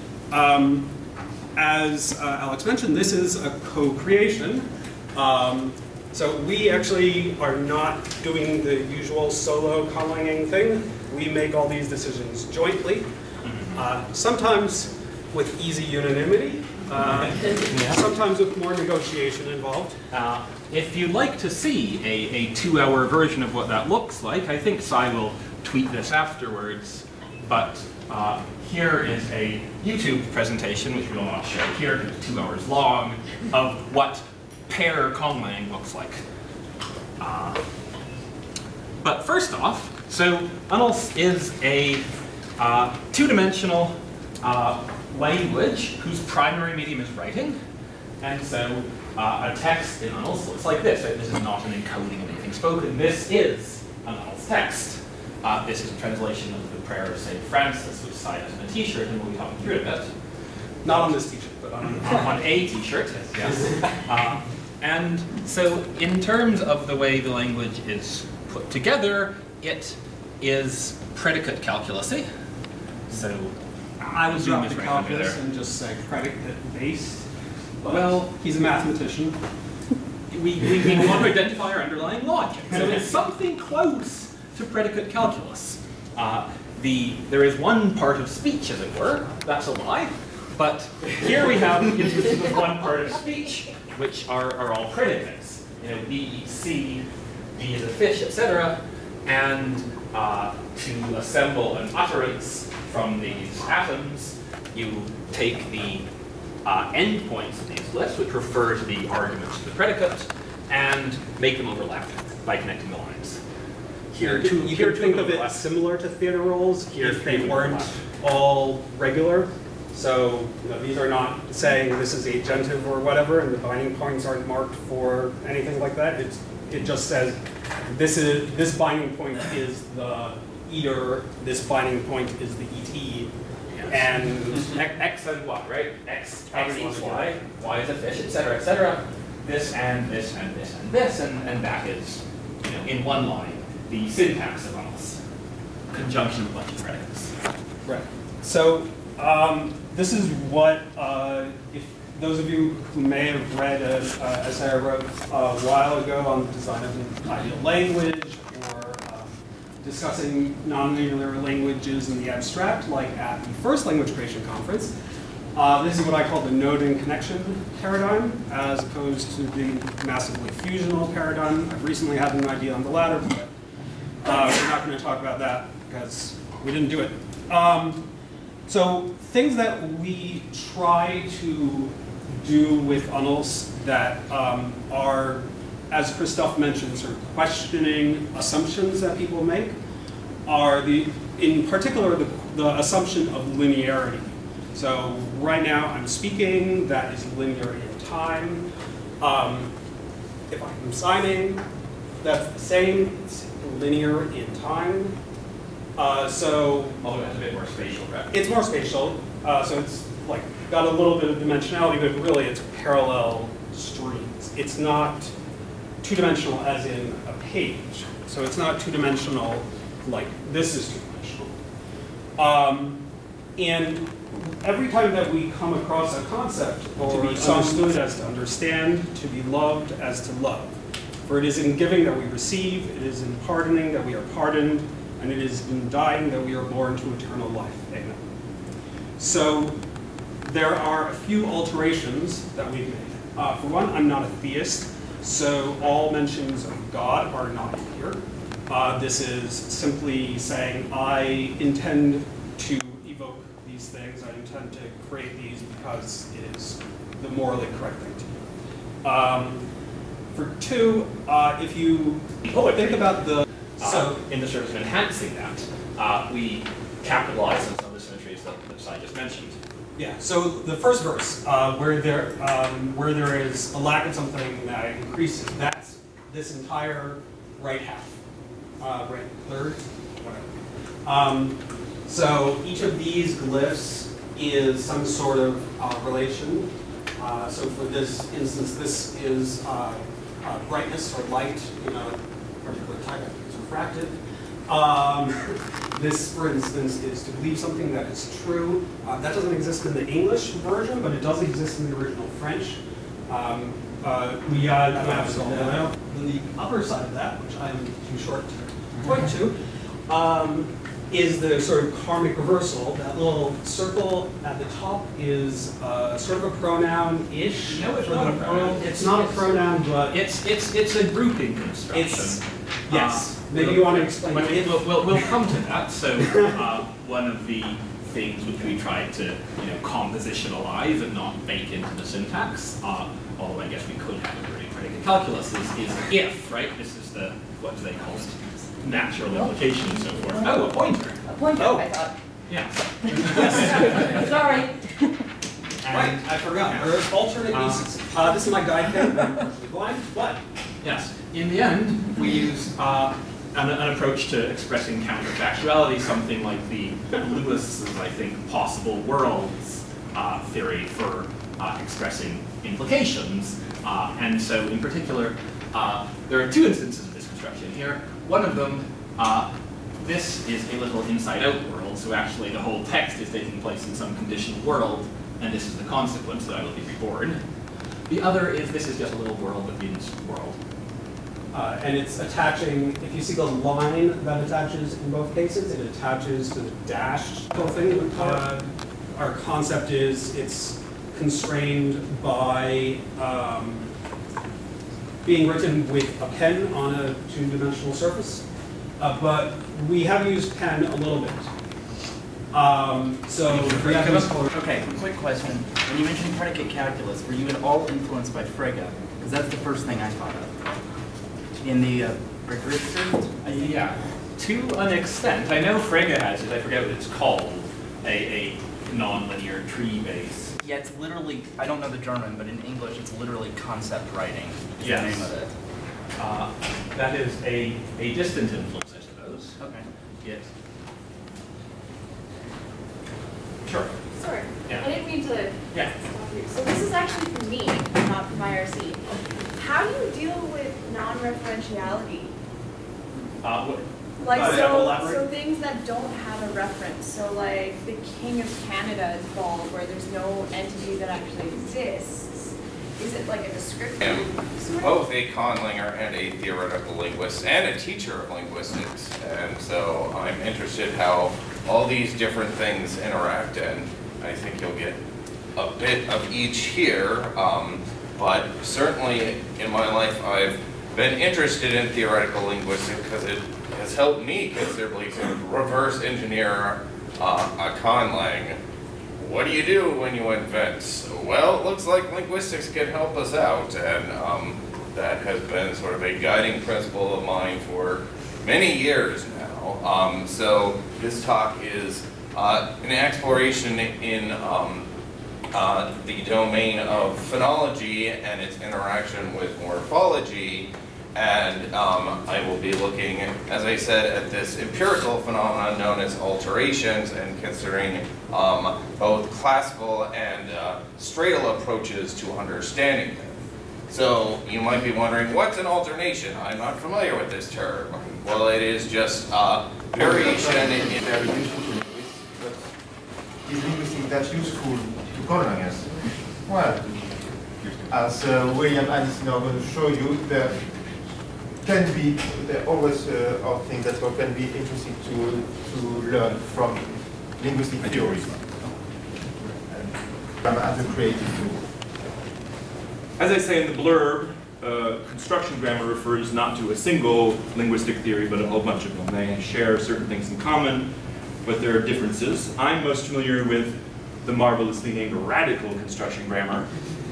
As Alex mentioned, this is a co-creation. So we actually are not doing the usual solo collinging thing. We make all these decisions jointly, sometimes with easy unanimity, sometimes with more negotiation involved. If you'd like to see a 2-hour version of what that looks like, I think Sai will tweet this afterwards, but here is a YouTube presentation, which we will not show here because it's 2 hours long, of what pair conlang looks like. But first off, so UNLS is a two-dimensional language whose primary medium is writing. And so a text in UNLS looks like this. This is not an encoding of anything spoken. This is an UNLS text. This is a translation of the prayer of St. Francis, which Sai has on a t-shirt, and we'll be talking through it a bit. Not on this t-shirt, but on a t-shirt, yes. And so in terms of the way the language is put together, it is predicate calculusy. So I was doing not this the right under calculus there. and just say predicate-based. Well, he's a mathematician. We want to identify our underlying logic. So it's something close to predicate calculus. There is one part of speech, as it were. That's a lie. But here we have instances of one part of speech, which are all predicates. You know, B eats C, B is a fish, etc. And to assemble an utterance from these atoms, you take the endpoints of these lists, which refer to the arguments of the predicate, and make them overlap by connecting the lines. You could think of it similar to theater roles if they weren't all regular. So these are not saying this is agentive or whatever, and the binding points aren't marked for anything like that. It just says this binding point is the eater, this binding point is the ET, and X and Y, right? X eats Y, Y is a fish, etc., etc. This and this and this and this, and that is, in one line, the syntax of UNLS. Conjunction of a bunch of predicates. Right. So this is what, if those of you who may have read an essay I wrote a while ago on the design of an ideal language, or discussing non-linear languages in the abstract, like at the first language creation conference, this is what I call the node and connection paradigm, as opposed to the massively fusional paradigm. I've recently had an idea on the latter, but we're not going to talk about that because we didn't do it. So things that we try to do with UNLS that are, as Christophe mentioned, sort of questioning assumptions that people make, are in particular the assumption of linearity. So right now I'm speaking, that is linear in time. If I'm signing, that's the same, it's linear in time. Although it's a bit more spatial, right? It's more spatial, so it's like got a little bit of dimensionality, but really it's parallel streams. It's not two-dimensional as in a page. So it's not two-dimensional like this is two-dimensional. And every time that we come across a concept, or to be understood as to understand, to be loved as to love. For it is in giving that we receive, it is in pardoning that we are pardoned, and it is in dying that we are born to eternal life. Amen. So there are a few alterations that we've made. For one, I'm not a theist, so all mentions of God are not here. This is simply saying I intend to evoke these things, I intend to create these because it is the morally correct thing to do. For two, if you think about the... So in the service of enhancing that, we capitalize on some of the symmetries that Sai just mentioned. Yeah, so the first verse, where there is a lack of something that increases, that's this entire right half, right third, whatever. So each of these glyphs is some sort of relation. So for this instance, this is brightness or light in a particular type, I think it's refractive. This, for instance, is to believe something that is true. That doesn't exist in the English version, but it does exist in the original French. We have the upper side of that, which I'm too short to point to, is the sort of karmic reversal. That little circle at the top is sort of a pronoun-ish. No, it's not a pronoun. It's not a pronoun, but it's a grouping construction. Yes. Maybe you want to explain. We'll come to that. So one of the things which we tried to compositionalize and not bake into the syntax, although I guess we could have it during predicate calculus, is if, right? This is the, what do they call it? Natural implication and so forth. Oh, a pointer. A pointer, oh. I thought. Yes. Yes. Sorry. Right, I forgot. There are alternate uses. This is my guide pen. I'm perfectly blind. What? Yes. In the end, we use an approach to expressing counterfactuality, something like the Lewis's, I think, possible worlds theory for expressing implications. And so, in particular, there are two instances of this construction here. One of them, this is a little inside-out world, so actually the whole text is taking place in some conditional world, and this is the consequence that I will be reborn. The other is this is just a little world that means world. And it's attaching, if you see the line that attaches in both cases, it attaches to the dashed thing. Our concept is it's constrained by being written with a pen on a two-dimensional surface. But we have used pen a little bit. Okay, quick question. When you mentioned predicate calculus, were you at all influenced by Frege? Because that's the first thing I thought of. In the regression? Yeah, to an extent. I know Frege has it, I forget what it's called, a nonlinear tree base. Yeah, it's literally, I don't know the German, but in English it's literally concept writing is yes. the name of it. That is a distant influence, I suppose. Okay. Yes. Sure. Sorry. Yeah. I didn't mean to yeah. stop you. So this is actually from me, not from IRC. How do you deal with non-referentiality? So things that don't have a reference. So like the King of Canada is bald, where there's no entity that actually exists. Is it like a descriptive? Both a conlanger and a theoretical linguist and a teacher of linguistics. And so I'm interested how all these different things interact, and I think you'll get a bit of each here. But certainly in my life I've been interested in theoretical linguistics because it has helped me considerably to reverse engineer a conlang. What do you do when you invent? Well, it looks like linguistics can help us out, and that has been sort of a guiding principle of mine for many years now. So this talk is an exploration in the domain of phonology and its interaction with morphology, and I will be looking, as I said, at this empirical phenomenon known as alterations and considering both classical and stratal approaches to understanding them. So you might be wondering, what's an alternation? I'm not familiar with this term. Well, it is just variation in Is linguistics that useful to colonials? Well, as William and is now going to show you, there always are things that can be interesting to learn from linguistic theories as a creative tool. As I say in the blurb, construction grammar refers not to a single linguistic theory, but a whole bunch of them. They share certain things in common, but there are differences. I'm most familiar with the marvelously named radical construction grammar.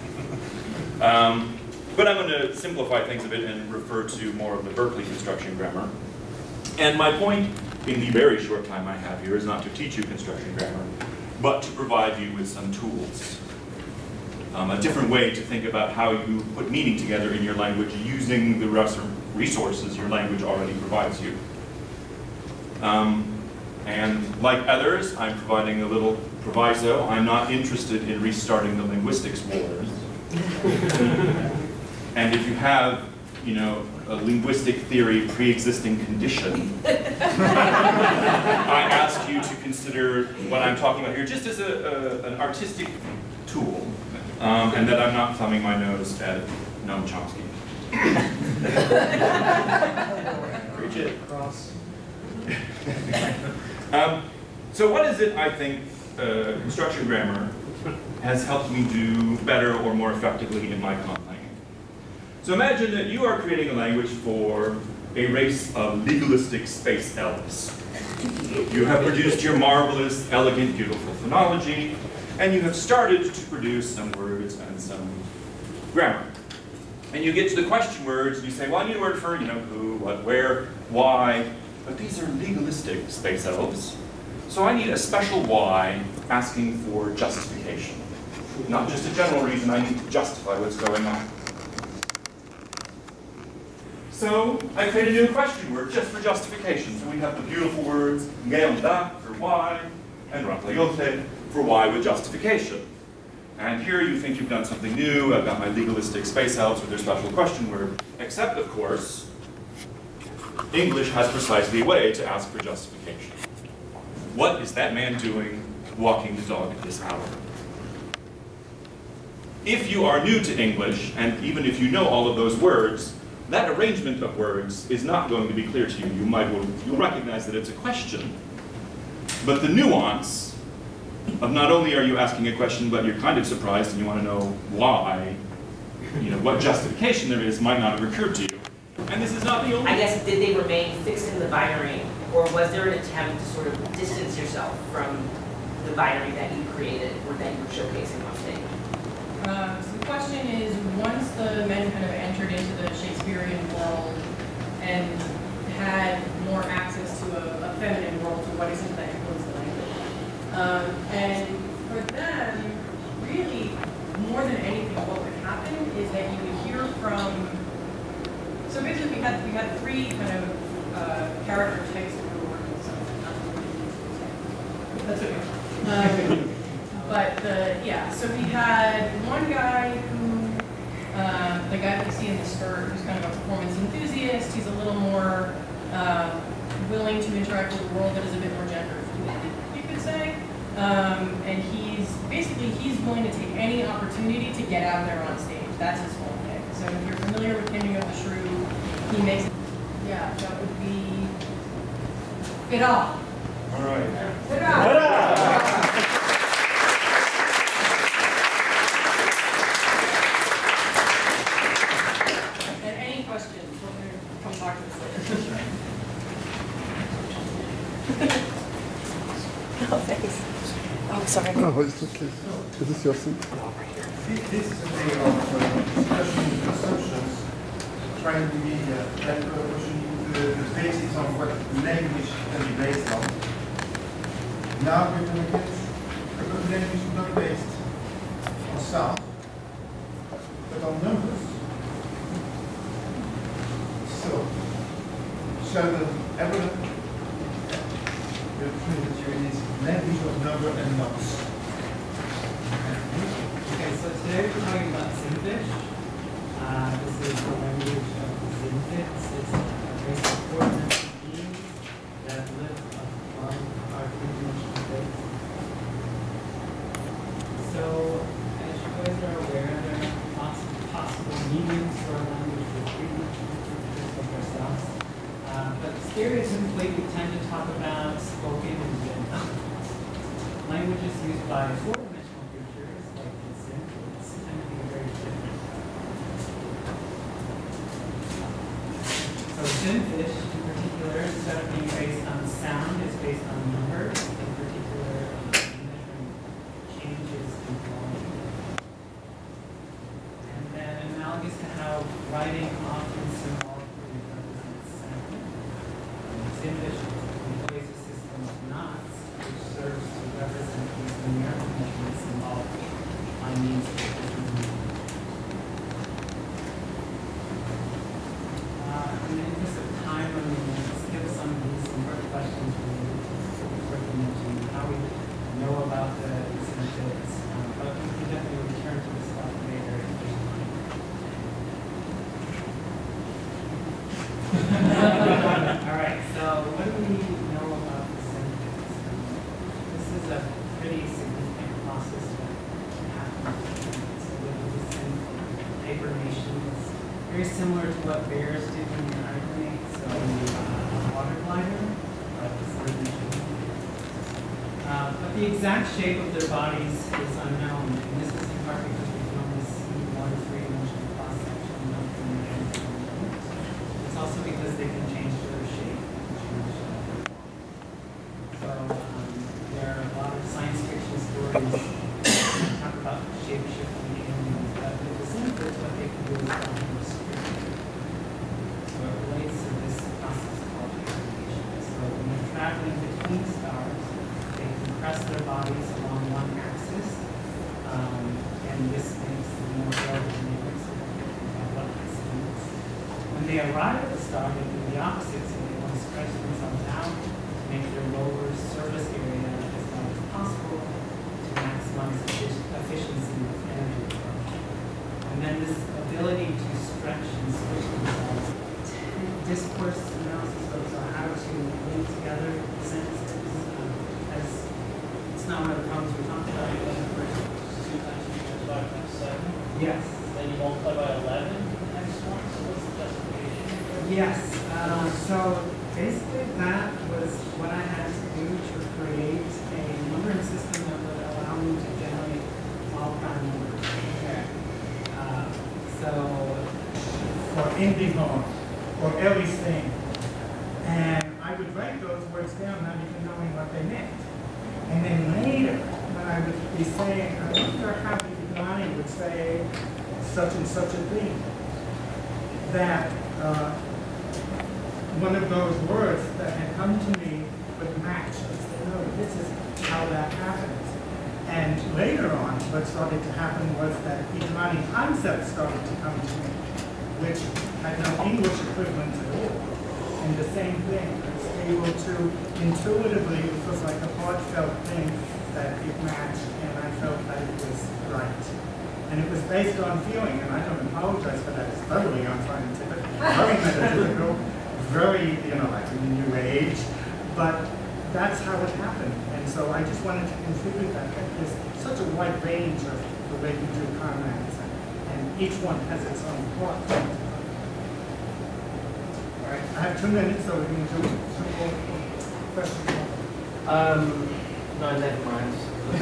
But I'm going to simplify things a bit and refer to more of the Berkeley construction grammar. And my point, in the very short time I have here, is not to teach you construction grammar, but to provide you with some tools. A different way to think about how you put meaning together in your language using the resources your language already provides you. And like others, I'm providing a little proviso. I'm not interested in restarting the linguistics wars. And if you have, you know, a linguistic theory pre-existing condition, I ask you to consider what I'm talking about here just as an artistic tool, and that I'm not thumbing my nose at Noam Chomsky. Preach it. Cross. So what is it I think construction grammar has helped me do better or more effectively in my conlang? So imagine that you are creating a language for a race of legalistic space elves. You have produced your marvelous, elegant, beautiful phonology, and you have started to produce some words and some grammar. And you get to the question words, and you say, well, I need a word for, you know, who, what, where, why, but these are legalistic space elves. So I need a special why asking for justification. Not just a general reason, I need to justify what's going on. So I create a new question word just for justification. So we have the beautiful words ngeonda for why, and raplayote for why with justification. And here you think you've done something new. I've got my legalistic space elves with their special question word. Except, of course, English has precisely a way to ask for justification. What is that man doing walking the dog at this hour? If you are new to English, and even if you know all of those words, that arrangement of words is not going to be clear to you. You'll recognize that it's a question. But the nuance of not only are you asking a question, but you're kind of surprised and you want to know why, you know, what justification there is might not have occurred to you. And this is not the only... I guess, did they remain fixed in the binary, or was there an attempt to sort of distance yourself from the binary that you created or that you were showcasing on stage? So the question is, once the men kind of entered into the Shakespearean world and had more access to a feminine world, to what extent that influenced the language. And for them, really, more than anything, what would happen is that you would hear from, so basically we had three kind of character types that we were working with. That's okay. But so we had one guy who, the guy that you see in the skirt, who's kind of a performance enthusiast. He's a little more willing to interact with the world that is a bit more gender fluid, you could say. And he's willing to take any opportunity to get out there on stage. That's his whole thing. So if you're familiar with Hymning of the Shrew, he makes, that would be Vidal. All right. And any questions, we're going to come back to this later. Oh, thanks. Oh, sorry. Oh, it's okay. Is this your seat? This is a way of discussion assumptions, trying to be the basis of what language can be based on. Now we're going to get because language is not based on sound, but on numbers. So the evidence the theory is language of number and notes. Okay, so today we're talking about Zinfish. This is the language of the Zinfits. It's a race of 4 dimensional beings that live above our 3-dimensional space. So, as you guys are aware, there are lots of possible meanings for a language with 3-dimensional features like ourselves. But stereotypically, we tend to talk about spoken and written. Languages used by 4-dimensional creatures, like the Zinfits, tend to be very different. So Zinfish, in particular, instead of being based on sound, is based on numbers, in particular, measuring changes in volume. And then analogous to how writing often symbolically represents sound, Zinfish employs a system of knots, which serves to represent these very similar to what bears do when they hibernate. So water glider, but the exact shape of their bodies is unknown, and this is in part because we can only see one three-dimensional cross-section, not three-dimensional. It's also because they can change their shape. So there are a lot of science fiction stories that talk about shape-shifting aliens, but the simple is what they can do is so it relates to this process called hibernation. So when they're traveling between stars, they compress their bodies along one axis, and this makes them more aerodynamic, so they can develop speeds. When they arrive at the star, they do the opposite, so they want to stretch themselves out to make their lower surface area as long as possible to maximize efficiency of energy absorption. And then this ability to stretch and switch themselves, discourse analysis of how to link together sentences. It's not one of the problems we talked about. 2 times 3 times 5 times 7? Yes. Then you multiply by 11 the next one, so what's the justification? Yes. So basically that was what I had to do to create a numbering system that would allow me to generate all prime numbers. Okay. So or indigo, or everything. And I would write those words down, not even knowing what they meant. And then later, when I would be saying, I wonder how the line would say such and such a thing, that one of those words that had come to me would match and say, no, this is how that happens. And later on, what started to happen was that Islamic concepts started to come to me, which had no English equivalent at all. And the same thing, I was able to intuitively, it was like a heartfelt thing that it matched, and I felt that it was right. And it was based on feeling, and I don't apologize for that, it's totally unscientific, very metaphysical, very, like in the New Age, but that's how it happened. And so I just wanted to contribute that there's such a wide range of the way you do comments, and each one has its own plot. All right, I have 2 minutes, so we can do some more questions. No, never mind.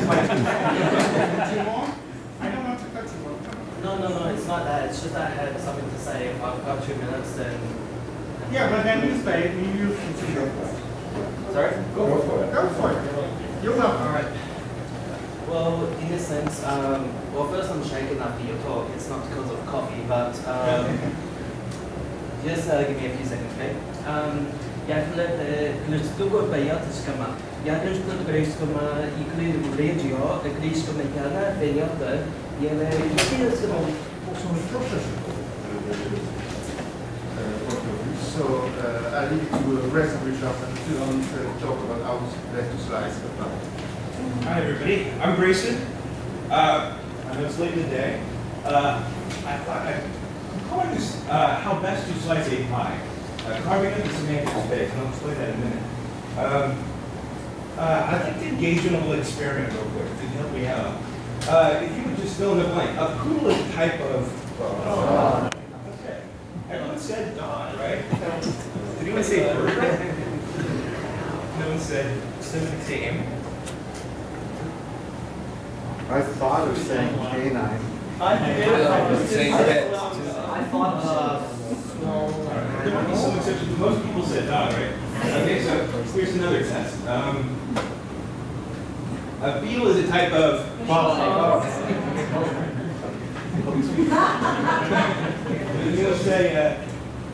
Too long? I don't want to cut you off. No, it's not that. It's just that I had something to say. If I've got 2 minutes, then... Yeah, but then you say, you can go for it. Sorry? Go for it. Go for it. You're welcome. All right. Well, in this sense, well, first I'm shaking after your talk. It's not because of coffee, but just give me a few seconds, okay? Jeg klustugo bejatskama. Jeg klustugo bejatskama I kludu regio, klustugo mekana bejata. Jele klustugo So I leave it to rest of Richard and to talk about how best to slice the pie. Hi everybody, I'm Grayson. I know it's late in the day. I thought I'm calling this how best to slice a pie. Carving up the semantic space, and I'll explain that in a minute. I'd like to engage in a little experiment real quick to help me out. If you would just fill in the blank, a poodle is a type of... Okay. Everyone said dog, right? Did anyone say bird? No one said, somebody say animal? I thought of saying canine. I did. Saying pet. I thought There might be some exceptions, but most people said dog, right? Okay, so here's another test. A beetle is a type of... You're going to say...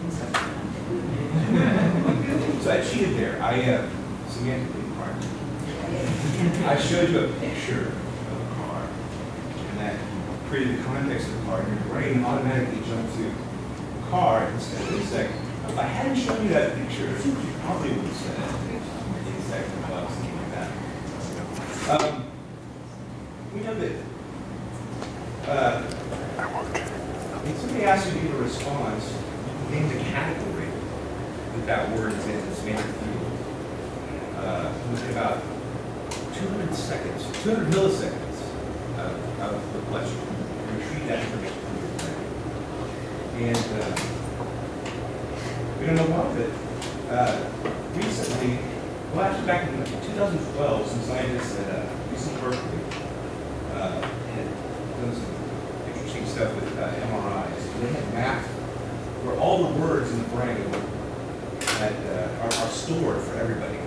So I cheated there. I semantically pardon. I showed you a picture of a car, and that created the context of the car, and your brain automatically jumped to car instead of insect. If I hadn't shown you that picture, you probably would have said insect or bug, something like that. We know that if somebody asks you to give a response, you name the category that word is in the semantic field. Within about 200 seconds, 200 milliseconds of the question. You treat that information from your brain. And we don't know why, but recently, well, actually back in 2012, some scientists at UC Berkeley had done some interesting stuff with MRIs. They had mapped where all the words in the brain are stored for everybody.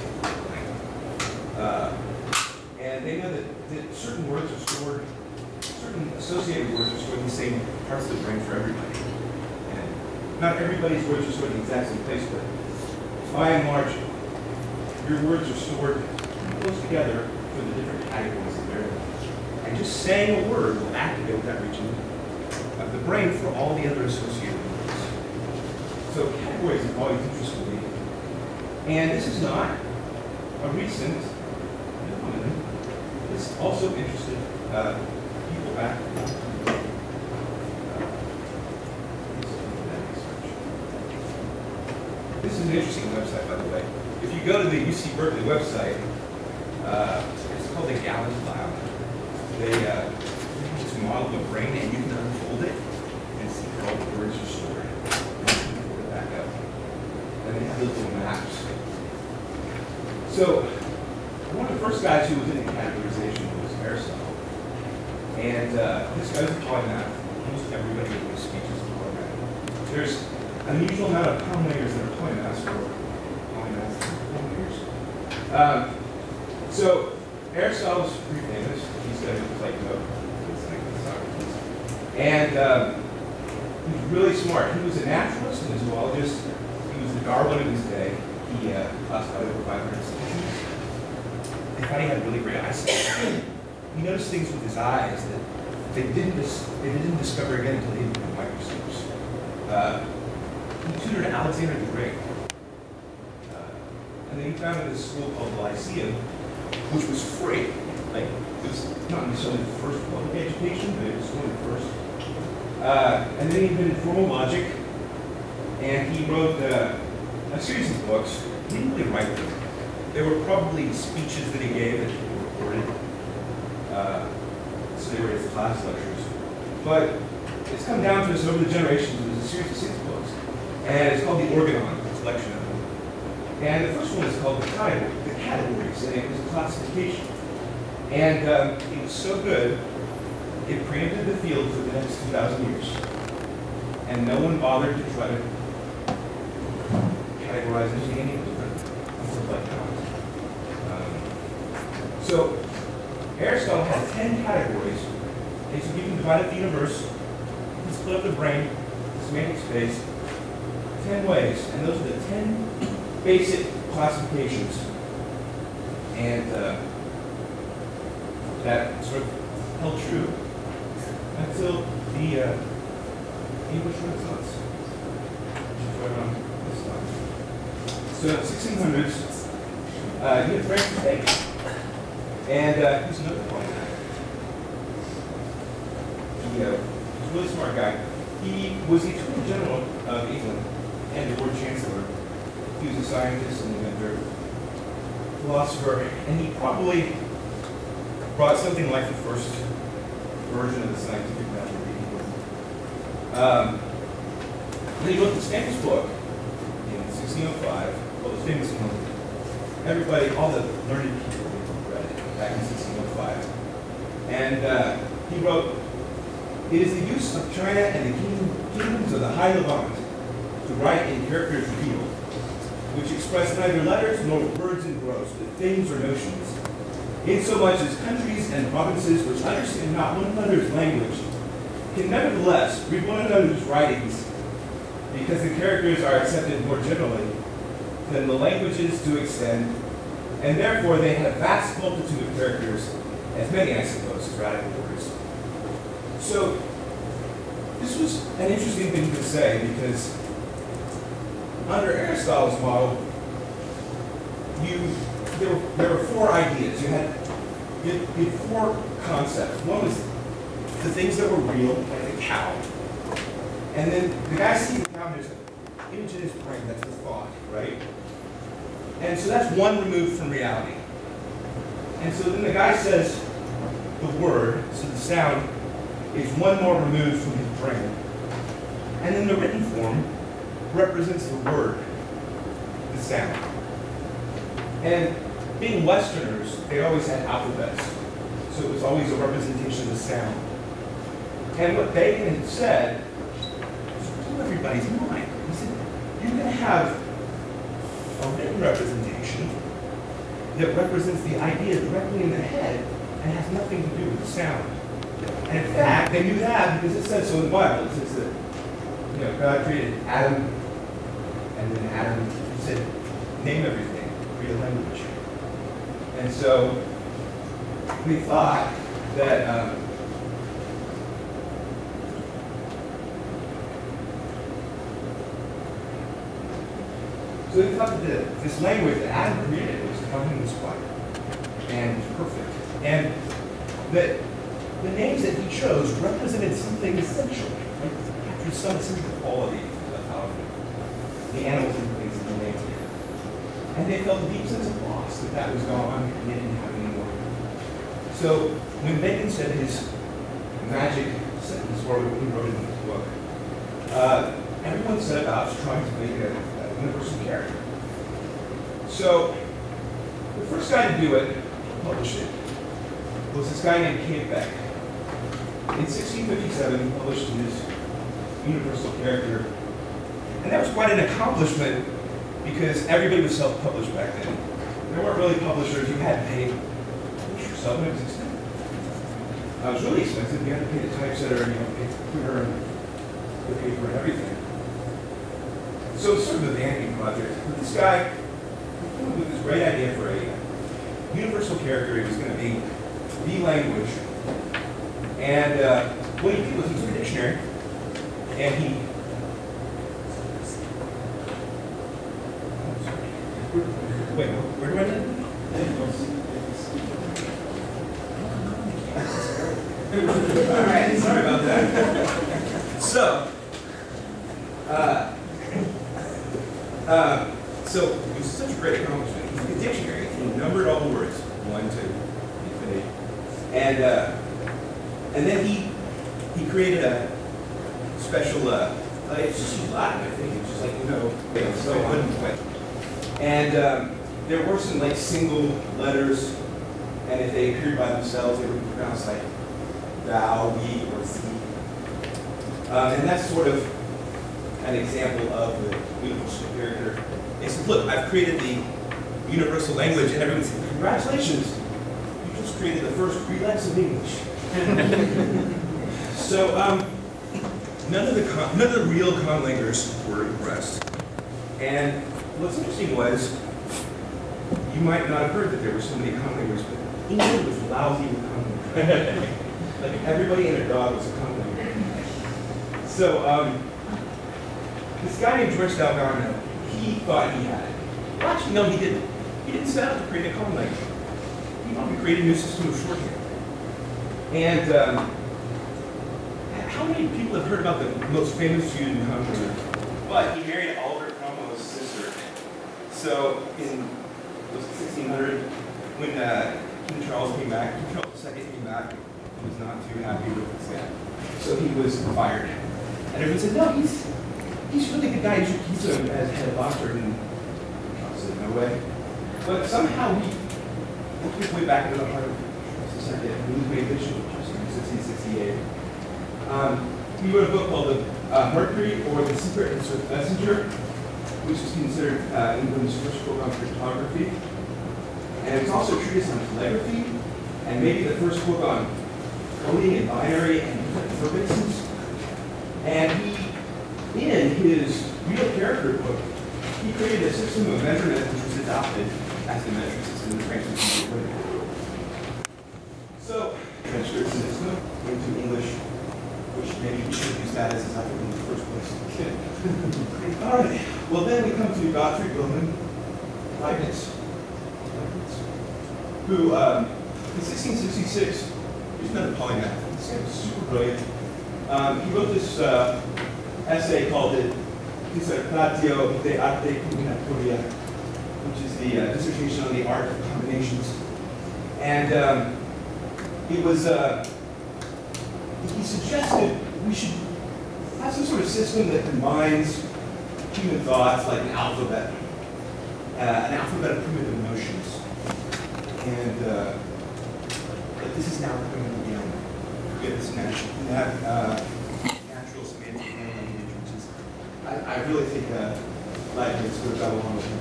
And they know that certain words are stored, certain associated words are stored in the same parts of the brain for everybody. And not everybody's words are stored in the exact same place, but by and large, your words are stored close together for the different categories of variables. And just saying a word will activate that region of the brain for all the other associated words. So categories have always interested me. And this is not a recent phenomenon. This also interested people back. This is an interesting website, by the way. If you go to the UC Berkeley website, it's called the Gallant Lab. They have this model of a brain, and you can unfold it and see where all the words are stored. Pull it back up. And they have those little maps. So, one of the first guys who was in the categorization was Aristotle. And this guy was a polymath. Almost everybody who speaks is a polymath. There's an unusual amount of pollinators that are polymaths, or polymaths and pollinators. So, Aristotle's pretty famous. He studied Plato, and he's really smart. He was a naturalist and a zoologist. He was the Darwin of his day. He classified over 500 species. They thought he had really great eyesight. He noticed things with his eyes that they didn't discover again until he invented microscopes. He tutored Alexander the Great. And then he founded this school called the Lyceum, which was free. Like, it was not necessarily the first public education, but it was one of the first. And then he invented formal logic, and he wrote a series of books. He didn't really write them. They were probably speeches that he gave that were recorded. So they were his class lectures. But it's come down to us over the generations. There's a series of 6 books. And it's called the Organon, a collection of them. And the first one is called the Categories, and it was a classification. And it was so good, it preempted the field for the next 2,000 years. And no one bothered to try to categorize anything any different until Plato. So Aristotle had 10 categories. And so you can divide up the universe, you can split up the brain, the semantic space, 10 ways. And those are the 10 basic classifications. And that sort of held true until the English Renaissance, which is right around this time. So in the 1600s, you had Francis Bacon, and he's another point. He was a really smart guy. He was the Attorney General of England and the Lord Chancellor. He was a scientist and inventor, philosopher, and he probably brought something like the first version of the scientific method to England. Then he wrote this famous book in 1605, well, the famous one. Everybody, all the learned people read it back in 1605. And he wrote, "It is the use of China and the kingdoms of the High Levant to write in characters real, which express neither letters nor words in gross, but things or notions, insomuch as countries and provinces which understand not one another's language can nevertheless read one another's writings, because the characters are accepted more generally than the languages do extend, and therefore they have a vast multitude of characters, as many, I suppose, as radical words." So this was an interesting thing to say, because under Aristotle's model, there were 4 ideas. You had 4 concepts. One was the things that were real, like the cow. And then the guy sees the cow and there's an image in his brain, that's the thought, right? And so that's one removed from reality. And so then the guy says the word, so the sound, is one more removed from his brain. And then the written form represents the word, the sound. And being Westerners, they always had alphabets. So it was always a representation of the sound. And what Bacon had said blew everybody's mind. He said, you're going to have a written representation that represents the idea directly in the head and has nothing to do with the sound. And in fact, they knew that because it says so in the Bible. It says that God created Adam, and then Adam said, name everything, create a language. And so we thought that this language that Adam created was covered with fire and was perfect. And that the names that he chose represented something essential, right? Captured some essential quality of the animals and things that he named. And they felt a deep sense of loss that was gone and they didn't have anymore. So when Bacon said his magic sentence, or when he wrote it in his book, everyone set about trying to make a universal character. So the first guy to do it, publish it, was this guy named Quebec. In 1657, he published his universal character. And that was quite an accomplishment because everybody was self-published back then. There weren't really publishers. You had to pay yourself, and it was expensive. It was really expensive. You had to pay the typesetter, and you had to pay the printer, and the paper, and everything. So it's sort of a vanity project. But this guy came up with this great idea for a universal character. It was going to be the language. And what he did was he took a dictionary, and he wait, where do I live? All right, sorry about that. So it was such a great accomplishment. He took a dictionary, he numbered all the words, 1, 2, infinity, and then he created a special. It's just Latin, I think. It's just like so unquite. And there were some single letters, and if they appeared by themselves, they would be pronounced like thou, we, or thee. And that's sort of an example of the universal character. They said, look, I've created the universal language, and everyone said, congratulations, you just created the first relapse of English. So none of the real conlangers were impressed. And what's interesting was, you might not have heard that there were so many conlangers, but England was lousy with conlangers. Like everybody and their dog was a conlanger. So this guy named George Dalgarno, he thought he had it. Well, actually, no, he didn't. He didn't set out to create a conlanger. He wanted to create a new system of shorthand. And how many people have heard about the most famous Jew in Hungary? But he married Albert Cromwell's sister. So in 1600, when King Charles came back, King Charles II came back, he was not too happy with this guy. So he was fired. And everyone said, no, he's really the guy, you should keep him as head of Oxford. And Charles said, no way. But somehow he worked his way back into the heart of Charles II, and he was made bishop in 1668. He wrote a book called The Mercury, or The Secret and Swift Messenger, which is considered England's first book on cryptography. And it's also a treatise on telegraphy, and maybe the first book on coding and binary and purposes. And he, in his real character book, he created a system of measurement which was adopted as the metric system in the French language. So, transcripts in this book into English, which maybe we should use that as a topic in the first place. All right. Well, then we come to Gottfried Wilhelm Leibniz, who, in 1666, he's another polymath. This guy was super brilliant. He wrote this essay called the Dissertatio de Arte Combinatoria, which is the dissertation on the art of combinations. And it was, he suggested we should have some sort of system that combines human thoughts like an alphabet of primitive notions. And but this is now coming together. We have this natural semantic language, which is, I really think Leibniz would go along with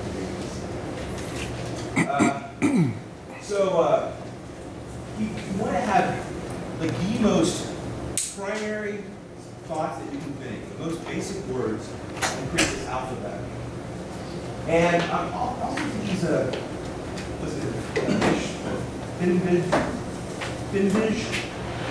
this. So you want to have like the most primary thoughts that you can think, the most basic words, and create this alphabet. And I'll use what's it, Finvish?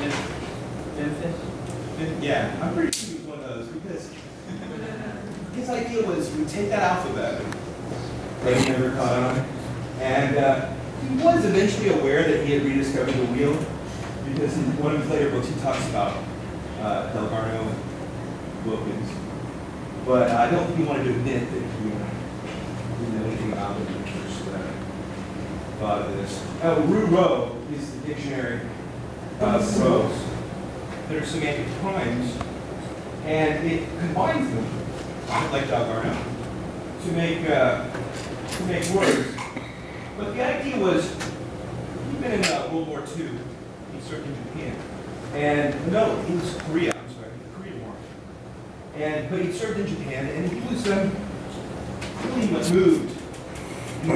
Yeah, I'm pretty sure he was one of those because his idea was we take that alphabet that he never caught on, and he was eventually aware that he had rediscovered the wheel because in one of his later books he talks about Delgarno and Wilkins. But I don't think he wanted to admit that he didn't know anything about it when he first thought of this. Roux is the dictionary of rows that are semantic primes, and it combines them, like Delgarno, to make words. But the idea was, he'd been in World War II, he served in Japan, and no, it was Korea. I'm sorry, the Korean War. But he served in Japan, and he was really moved. He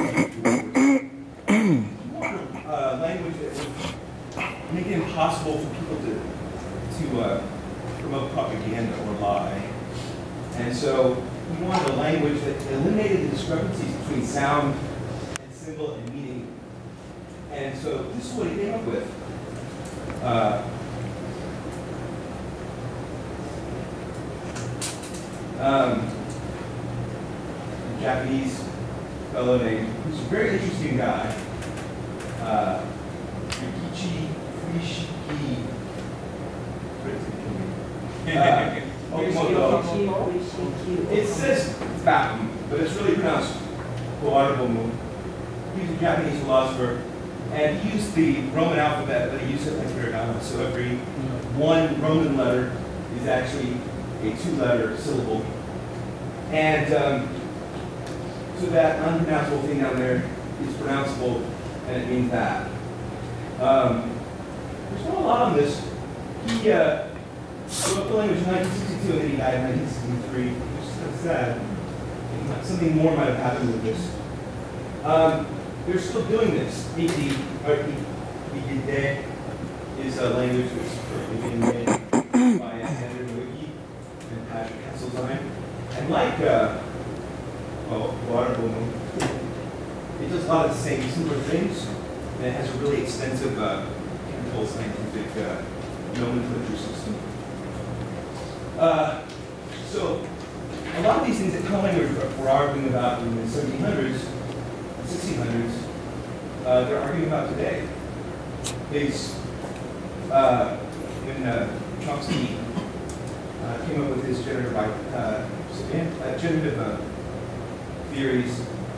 wanted a language that would make it impossible for people to promote propaganda or lie. And so he wanted a language that eliminated the discrepancies between sound and symbol and meaning. And so this is what he came up with. A Japanese fellow named, who's a very interesting guy, Yukichi Fushiki. It says Batum, but it's really pronounced Koarabomu. He's a Japanese philosopher, and he used the Roman alphabet, but he used it like hiragana. So every one Roman letter is actually a two-letter syllable. And so that unpronounceable thing down there is pronounceable, and it means that. There's not a lot on this. He wrote the language in 1962, and then he died in 1963, which is kind of sad. Something more might have happened with this. They're still doing this. Igide is a language that's currently being made by Andrew Wiki and Patrick Kesselstein. And like Waterboom, it does a lot of the same similar things, and it has a really extensive chemical scientific nomenclature system. So a lot of these things that common were arguing about in the 1700s, 1600s, they're arguing about today. When Chomsky came up with his generative theories,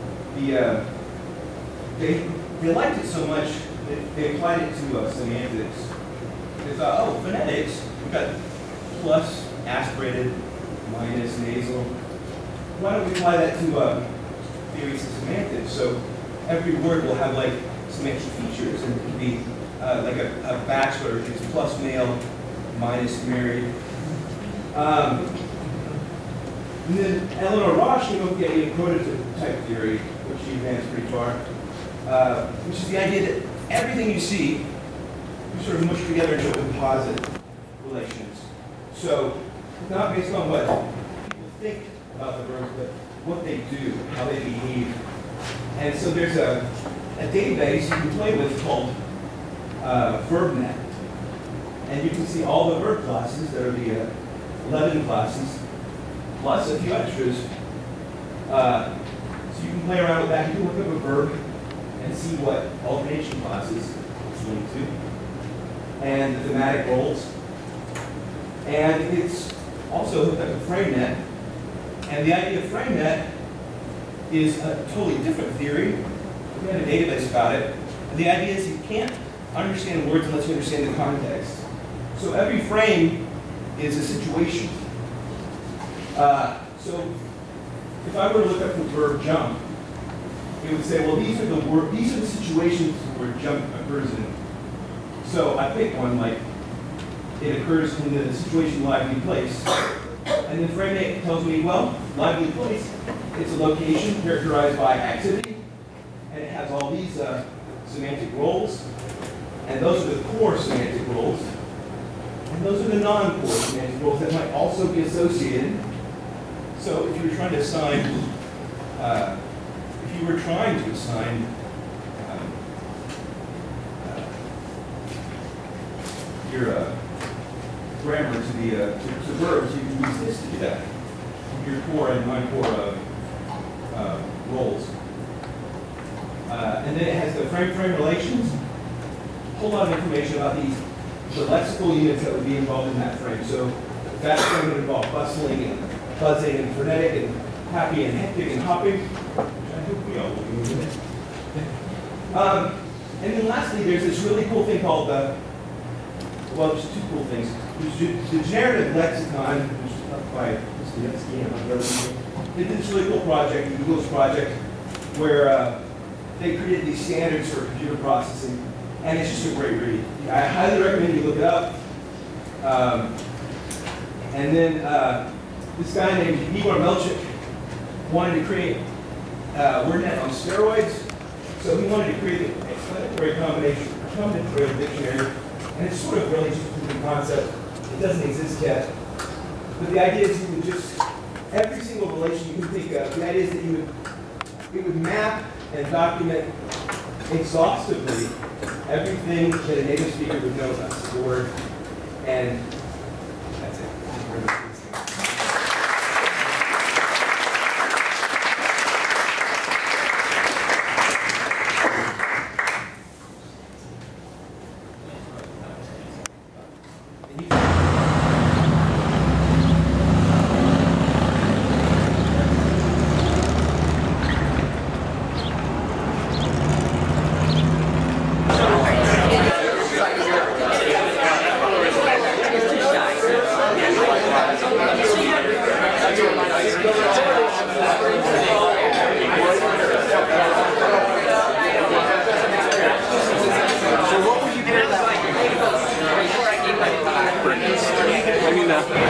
they liked it so much that they applied it to semantics. They thought, oh, phonetics, we've got plus, aspirated, minus, nasal. Why don't we apply that to theories of semantics? So every word will have like semantic features, and it can be like a bachelor is plus male, minus married. And then Eleanor Roche came up with the idea of prototype theory, which she advanced pretty far, which is the idea that everything you see, you sort of mush together into composite relations. So it's not based on what people think about the verbs, but what they do, how they behave. And so there's a database you can play with called VerbNet. And you can see all the verb classes, there are the 11 classes, plus a few extras. So you can play around with that. You can look up a verb and see what alternation classes it's linked to, and the thematic roles. And it's also hooked up to FrameNet. And the idea of FrameNet is a totally different theory. We have a database about it. And the idea is you can't understand words unless you understand the context. So every frame is a situation. So if I were to look up the verb jump, it would say, well, these are the situations where jump occurs in. So I pick one, like it occurs in the situation lively place. And then frame 8 tells me, well, lively place, it's a location characterized by activity, and it has all these semantic roles, and those are the core semantic roles, and those are the non-core semantic roles that might also be associated. So if you were trying to assign, your grammar to verbs, you can use this to do that. Your core and non-core roles. And then it has the frame relations. A whole lot of information about the lexical units that would be involved in that frame. So that frame would involve bustling and buzzing and frenetic and happy and hectic and hopping, which I hope we all will be doing. And then lastly, there's this really cool thing called well, there's two cool things. There's the generative lexicon, which is up by they did this really cool project, Google's project, where they created these standards for computer processing, and it's just a great read. I highly recommend you look it up. And then this guy named Igor Melchik wanted to create WordNet on steroids, so he wanted to create an explanatory combinatorial dictionary, and it's sort of really just a proof of concept. It doesn't exist yet. But the idea is you would just, every single relation you can think of, the idea is that it would map and document exhaustively everything that a native speaker would know about the word, and that's it. Thank you very much. I mean,